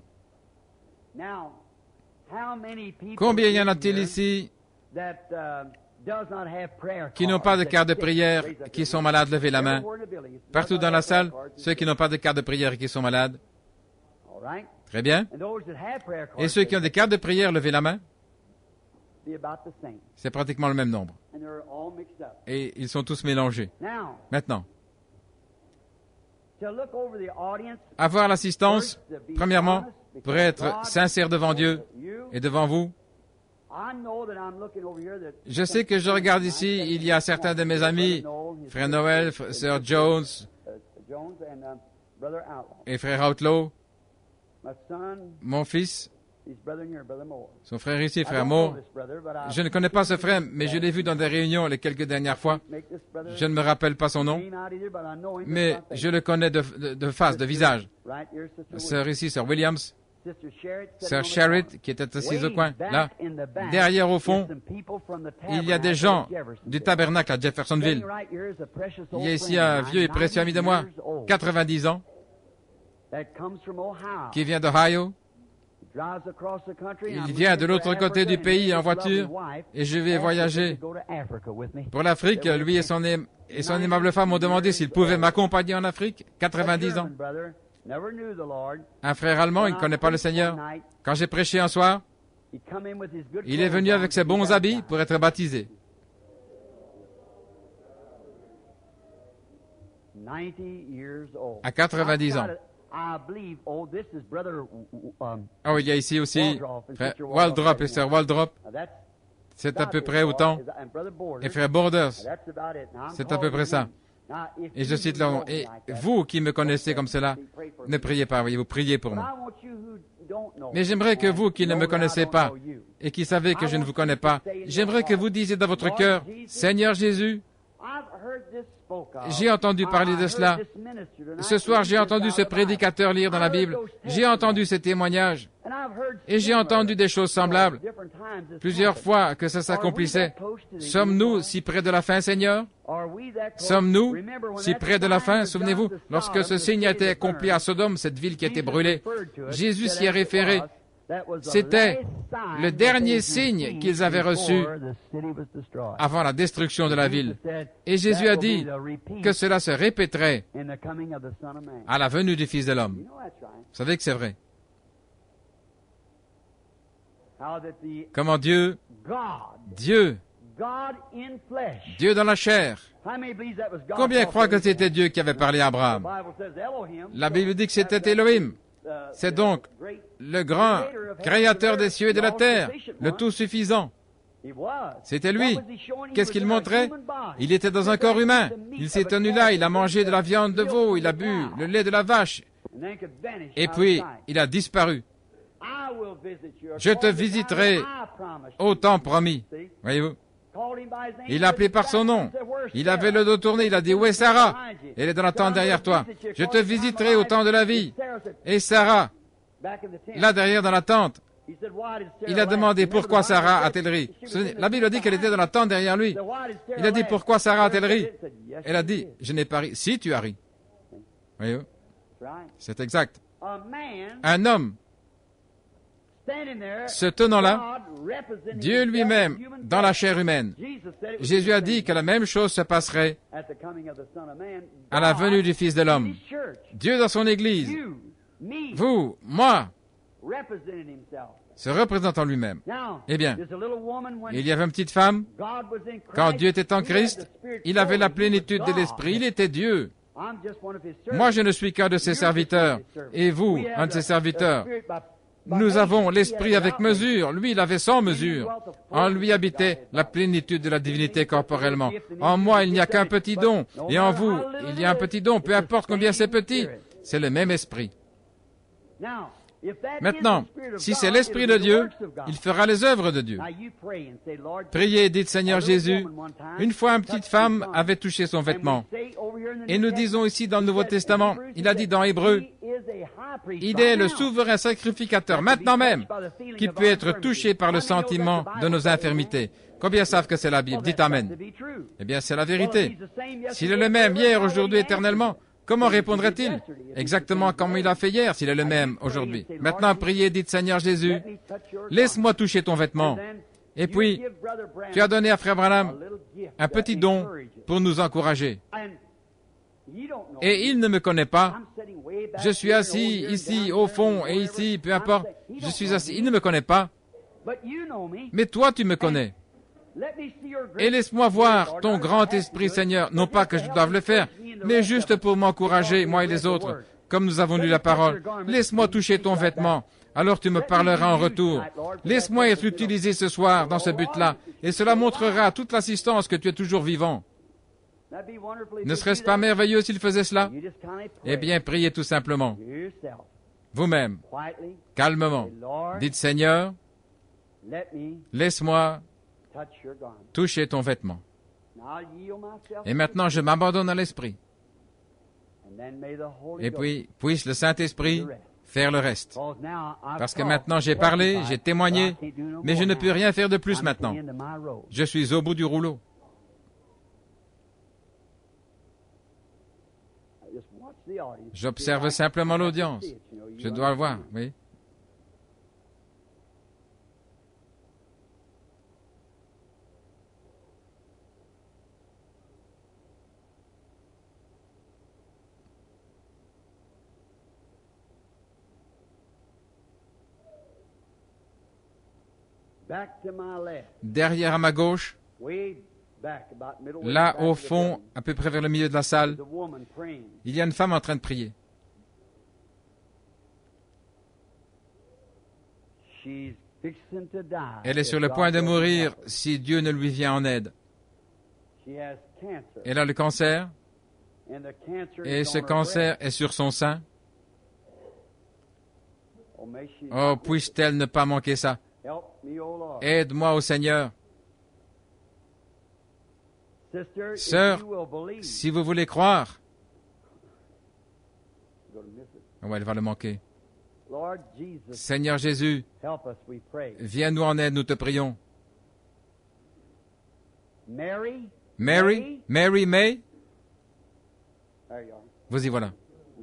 Combien y en a-t-il ici qui n'ont pas de carte de prière, qui sont malades? Levez la main. Partout dans la salle, ceux qui n'ont pas de carte de prière et qui sont malades. Très bien. Et ceux qui ont des cartes de prière, levez la main. C'est pratiquement le même nombre. Et ils sont tous mélangés. Maintenant, avoir l'assistance, premièrement, pour être sincère devant Dieu et devant vous. Je sais que je regarde ici, il y a certains de mes amis, frère Noël, sœur Jones et frère Outlaw, mon fils, son frère ici, frère Moore. Je ne connais pas ce frère, mais je l'ai vu dans des réunions les quelques dernières fois. Je ne me rappelle pas son nom, mais je le connais de, de, de face, de visage. Sœur ici, sœur Williams, sœur Sherritt, qui était assise au coin, là. Derrière, au fond, il y a des gens du tabernacle à Jeffersonville. Il y a ici un vieux et précieux ami de moi, quatre-vingt-dix ans, qui vient d'Ohio. Il vient de l'autre côté du pays en voiture et je vais voyager pour l'Afrique. Lui et son, aim- et son aimable femme m'ont demandé s'ils pouvaient m'accompagner en Afrique. quatre-vingt-dix ans. Un frère allemand, il ne connaît pas le Seigneur. Quand j'ai prêché un soir, il est venu avec ses bons habits pour être baptisé. À quatre-vingt-dix ans. Oh, il y a ici aussi frère Waldrop et sœur Waldrop. C'est à peu près autant. Et frère Borders, c'est à peu près ça. Et je cite leur nom. Et vous qui me connaissez comme cela, ne priez pas, voyez-vous, priez pour moi. Mais j'aimerais que vous qui ne me connaissez pas et qui savez que je ne vous connais pas, j'aimerais que vous disiez dans votre cœur, Seigneur Jésus, j'ai entendu parler de cela. Ce soir, j'ai entendu ce prédicateur lire dans la Bible. J'ai entendu ces témoignages. Et j'ai entendu des choses semblables. Plusieurs fois que ça s'accomplissait. Sommes-nous si près de la fin, Seigneur? Sommes-nous si près de la fin? Souvenez-vous, lorsque ce signe a été accompli à Sodome, cette ville qui a été brûlée, Jésus s'y est référé. C'était le dernier signe qu'ils avaient reçu avant la destruction de la ville. Et Jésus a dit que cela se répéterait à la venue du Fils de l'homme. Vous savez que c'est vrai. Comment Dieu, Dieu, Dieu dans la chair. Combien croient que c'était Dieu qui avait parlé à Abraham? La Bible dit que c'était Elohim. C'est donc le grand créateur des cieux et de la terre, le tout-suffisant. C'était lui. Qu'est-ce qu'il montrait? Il était dans un corps humain. Il s'est tenu là, il a mangé de la viande de veau, il a bu le lait de la vache. Et puis, il a disparu. Je te visiterai au temps promis. Voyez-vous? Il l'a appelé par son nom. Il avait le dos tourné. Il a dit, où est Sarah? Elle est dans la tente derrière toi. Je te visiterai au temps de la vie. Et Sarah, là derrière dans la tente, il a demandé pourquoi Sarah a-t-elle ri. La Bible a dit qu'elle était dans la tente derrière lui. Il a dit, pourquoi Sarah a-t-elle ri? Elle a dit, je n'ai pas ri. Si, tu as ri. Voyez-vous? C'est exact. Un homme se tenant là, Dieu lui-même, dans la chair humaine. Jésus a dit que la même chose se passerait à la venue du Fils de l'homme. Dieu dans son Église, vous, moi, se représentant lui-même. Eh bien, il y avait une petite femme, quand Dieu était en Christ, il avait la plénitude de l'Esprit, il était Dieu. Moi, je ne suis qu'un de ses serviteurs, et vous, un de ses serviteurs. Nous avons l'Esprit avec mesure. Lui, il avait sans mesure. En lui habitait la plénitude de la divinité corporellement. En moi, il n'y a qu'un petit don. Et en vous, il y a un petit don. Peu importe combien c'est petit, c'est le même Esprit. Maintenant, si c'est l'Esprit de Dieu, il fera les œuvres de Dieu. Priez et dites, Seigneur Jésus, une fois une petite femme avait touché son vêtement. Et nous disons ici dans le Nouveau Testament, il a dit dans Hébreu, il est le souverain sacrificateur, maintenant même, qui peut être touché par le sentiment de nos infirmités. Combien savent que c'est la Bible? Dites Amen. Eh bien, c'est la vérité. S'il est le même hier, aujourd'hui, éternellement, comment répondrait-il? Exactement comme il a fait hier, s'il est le même aujourd'hui. Maintenant, priez, dites, Seigneur Jésus, laisse-moi toucher ton vêtement. Et puis, tu as donné à Frère Branham un petit don pour nous encourager. Et il ne me connaît pas. Je suis assis ici, au fond, et ici, peu importe. Je suis assis. Il ne me connaît pas. Mais toi, tu me connais. Et laisse-moi voir ton grand esprit, Seigneur. Non pas que je doive le faire, mais juste pour m'encourager, moi et les autres, comme nous avons lu la parole. Laisse-moi toucher ton vêtement. Alors tu me parleras en retour. Laisse-moi être utilisé ce soir dans ce but-là, et cela montrera toute l'assistance que tu es toujours vivant. Ne serait-ce pas merveilleux s'il faisait cela? Eh bien, priez tout simplement. Vous-même, calmement. Dites, Seigneur, laisse-moi toucher ton vêtement. Et maintenant, je m'abandonne à l'Esprit. Et puis, puisse le Saint-Esprit faire le reste. Parce que maintenant, j'ai parlé, j'ai témoigné, mais je ne peux rien faire de plus maintenant. Je suis au bout du rouleau. J'observe simplement l'audience. Je dois le voir, oui. Derrière à ma gauche, là au fond, à peu près vers le milieu de la salle, il y a une femme en train de prier. Elle est sur le point de mourir si Dieu ne lui vient en aide. Elle a le cancer, et ce cancer est sur son sein. Oh, puisse-t-elle ne pas manquer ça? Aide-moi, ô Seigneur. Sœur, si vous voulez croire, oh, elle va le manquer. Seigneur Jésus, viens-nous en aide, nous te prions. Mary, Mary May, vous y voilà.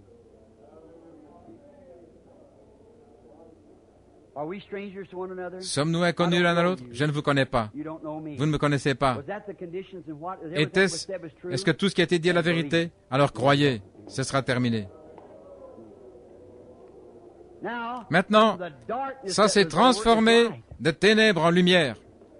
Sommes-nous inconnus l'un à l'autre? Je ne vous connais pas. Vous ne me connaissez pas. Était-ce, est-ce que tout ce qui a été dit est la vérité? Alors croyez, ce sera terminé. Maintenant, ça s'est transformé de ténèbres en lumière.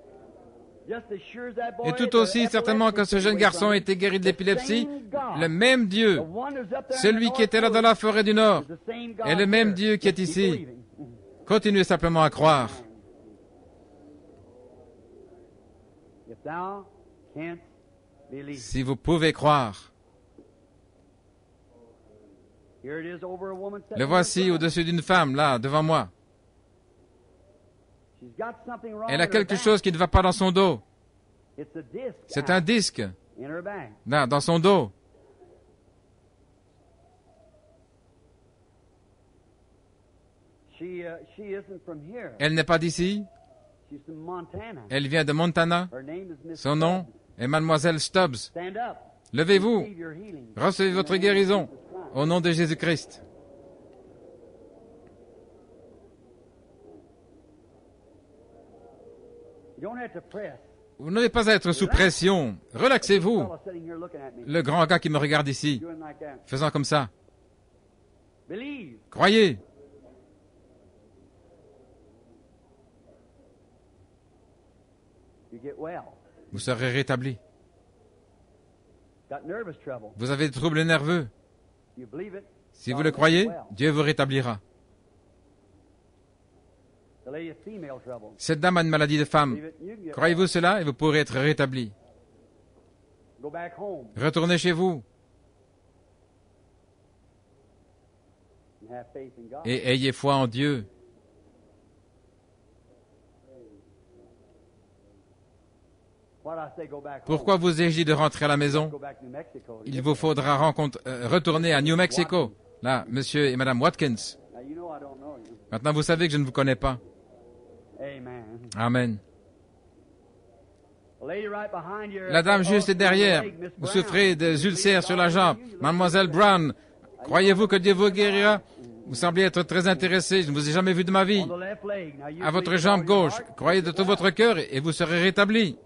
Et tout aussi certainement que ce jeune garçon a été guéri de l'épilepsie, le même Dieu, celui qui était là dans la forêt du Nord, est le même Dieu qui est ici. Continuez simplement à croire. Si vous pouvez croire. Le voici au-dessus d'une femme, là, devant moi. Elle a quelque chose qui ne va pas dans son dos. C'est un disque. Là, dans son dos. Elle n'est pas d'ici. Elle vient de Montana. Son nom est Mademoiselle Stubbs. Levez-vous. Recevez votre guérison au nom de Jésus-Christ. Vous n'avez pas à être sous pression. Relaxez-vous. Le grand gars qui me regarde ici, faisant comme ça. Croyez. Vous serez rétabli. Vous avez des troubles nerveux. Si vous le croyez, Dieu vous rétablira. Cette dame a une maladie de femme. Croyez-vous cela et vous pourrez être rétabli. Retournez chez vous et ayez foi en Dieu. Pourquoi vous ai-je dit de rentrer à la maison? Il vous faudra rencontre, euh, retourner à New Mexico. Là, monsieur et madame Watkins. Maintenant, vous savez que je ne vous connais pas. Amen. La dame juste derrière, vous souffrez des ulcères sur la jambe. Mademoiselle Brown, croyez-vous que Dieu vous guérira? Vous semblez être très intéressé, je ne vous ai jamais vu de ma vie. À votre jambe gauche, croyez de tout votre cœur et vous serez rétabli.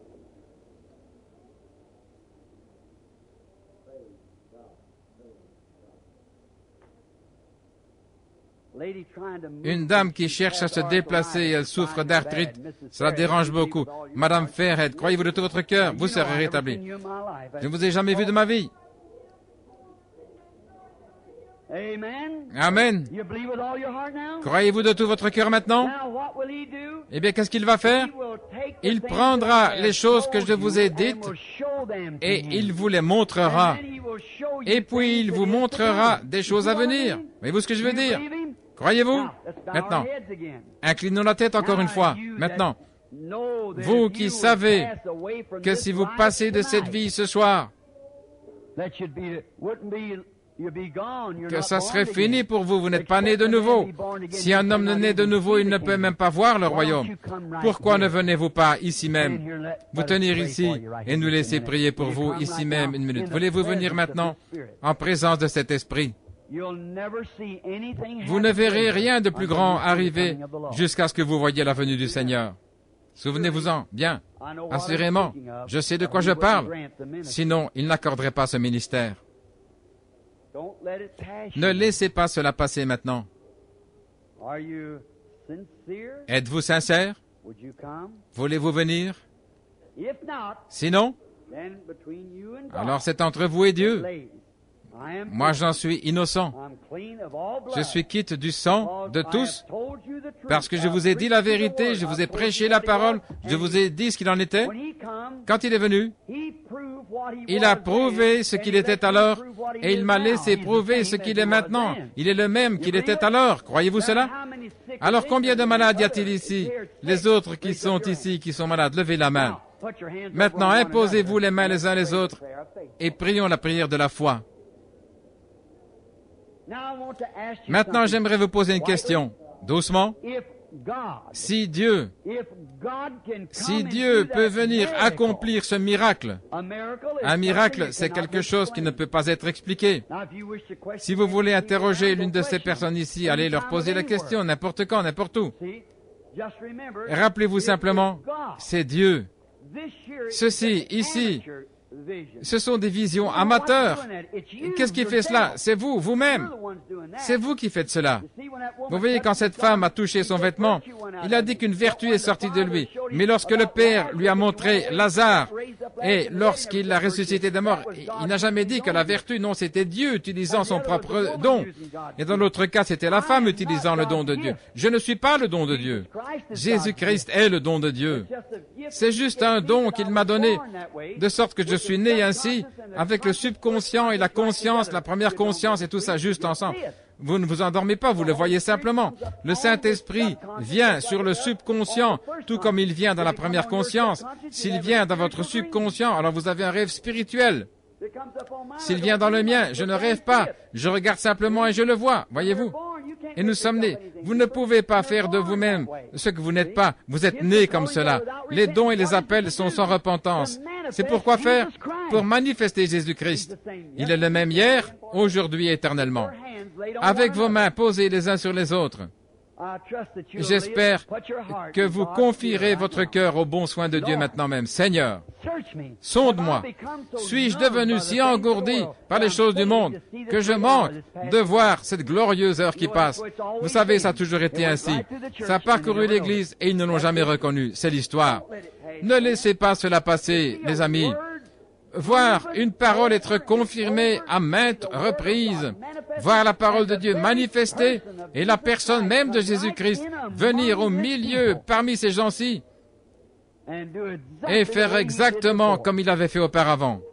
Une dame qui cherche à se déplacer, elle souffre d'arthrite, cela dérange beaucoup. Madame Fairhead, croyez-vous de tout votre cœur, vous serez rétablie. Je ne vous ai jamais vu de ma vie. Amen. Croyez-vous de tout votre cœur maintenant? Eh bien, qu'est-ce qu'il va faire? Il prendra les choses que je vous ai dites et il vous les montrera. Et puis, il vous montrera des choses à venir. Voyez-vous ce que je veux dire? Croyez-vous? Maintenant, inclinons la tête encore une fois. Maintenant, vous qui savez que si vous passez de cette vie ce soir, que ça serait fini pour vous, vous n'êtes pas né de nouveau. Si un homme ne naît de nouveau, il ne peut même pas voir le royaume. Pourquoi ne venez-vous pas ici même, vous tenir ici et nous laisser prier pour vous ici même une minute? Voulez-vous venir maintenant en présence de cet esprit? Vous ne verrez rien de plus grand arriver jusqu'à ce que vous voyiez la venue du Seigneur. Souvenez-vous-en, bien, assurément, je sais de quoi je parle, sinon il n'accorderait pas ce ministère. Ne laissez pas cela passer maintenant. Êtes-vous sincère? Voulez-vous venir? Sinon, alors c'est entre vous et Dieu. Moi, j'en suis innocent. Je suis quitte du sang de tous, parce que je vous ai dit la vérité, je vous ai prêché la parole, je vous ai dit ce qu'il en était. Quand il est venu, il a prouvé ce qu'il était alors, et il m'a laissé prouver ce qu'il est maintenant. Il est le même qu'il était alors. Croyez-vous cela? Alors, combien de malades y a-t-il ici? Les autres qui sont ici, qui sont malades, levez la main. Maintenant, imposez-vous les mains les uns les autres, et prions la prière de la foi. Maintenant, j'aimerais vous poser une question, doucement. Si Dieu, si Dieu peut venir accomplir ce miracle, un miracle, c'est quelque chose qui ne peut pas être expliqué. Si vous voulez interroger l'une de ces personnes ici, allez leur poser la question, n'importe quand, n'importe où. Rappelez-vous simplement, c'est Dieu. Ceci, ici, ce sont des visions amateurs. Qu'est-ce qui fait cela? C'est vous, vous-même. C'est vous qui faites cela. Vous voyez, quand cette femme a touché son vêtement, il a dit qu'une vertu est sortie de lui. Mais lorsque le Père lui a montré Lazare, et lorsqu'il l'a ressuscité des morts, il n'a jamais dit que la vertu, non, c'était Dieu utilisant son propre don. Et dans l'autre cas, c'était la femme utilisant le don de Dieu. Je ne suis pas le don de Dieu. Jésus-Christ est le don de Dieu. C'est juste un don qu'il m'a donné, de sorte que je suis né ainsi, avec le subconscient et la conscience, la première conscience et tout ça juste ensemble. Vous ne vous endormez pas, vous le voyez simplement. Le Saint-Esprit vient sur le subconscient, tout comme il vient dans la première conscience. S'il vient dans votre subconscient, alors vous avez un rêve spirituel. S'il vient dans le mien, je ne rêve pas, je regarde simplement et je le vois, voyez-vous. Et nous sommes nés. Vous ne pouvez pas faire de vous-même ce que vous n'êtes pas. Vous êtes nés comme cela. Les dons et les appels sont sans repentance. C'est pourquoi faire? Pour manifester Jésus-Christ. Il est le même hier, aujourd'hui et éternellement. Avec vos mains posées les uns sur les autres, j'espère que vous confierez votre cœur au bon soin de Dieu maintenant même. Seigneur, sonde-moi. Suis-je devenu si engourdi par les choses du monde que je manque de voir cette glorieuse heure qui passe? Vous savez, ça a toujours été ainsi. Ça a parcouru l'Église et ils ne l'ont jamais reconnu. C'est l'histoire. Ne laissez pas cela passer, les amis. Voir une parole être confirmée à maintes reprises, voir la parole de Dieu manifestée et la personne même de Jésus-Christ venir au milieu parmi ces gens-ci et faire exactement comme il avait fait auparavant.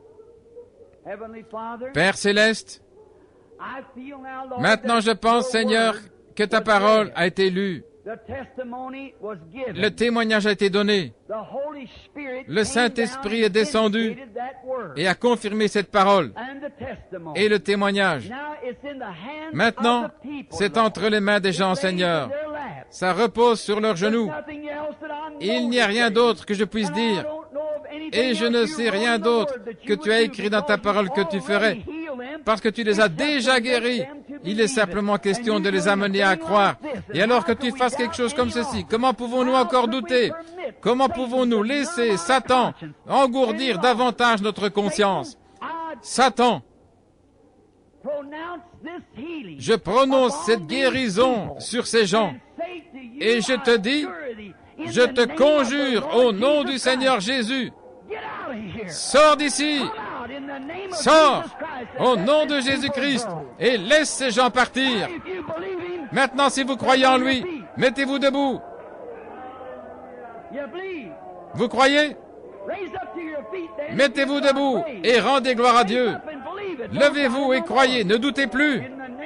Père Céleste, maintenant je pense, Seigneur, que ta parole a été lue. Le témoignage a été donné. Le Saint-Esprit est descendu et a confirmé cette parole et le témoignage. Maintenant, c'est entre les mains des gens, Seigneur. Ça repose sur leurs genoux. Il n'y a rien d'autre que je puisse dire. Et je ne sais rien d'autre que tu as écrit dans ta parole que tu ferais, parce que tu les as déjà guéris. Il est simplement question de les amener à croire. Et alors que tu fasses quelque chose comme ceci, comment pouvons-nous encore douter? Comment pouvons-nous laisser Satan engourdir davantage notre conscience? Satan, je prononce cette guérison sur ces gens. Et je te dis, je te conjure au nom du Seigneur Jésus, sors d'ici, sors au nom de Jésus-Christ et laisse ces gens partir. Maintenant, si vous croyez en lui, mettez-vous debout. Vous croyez? Mettez-vous debout et rendez gloire à Dieu. Levez-vous et croyez, ne doutez plus.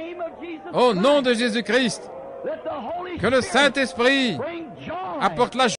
Au nom de Jésus-Christ, que le Saint-Esprit apporte la joie.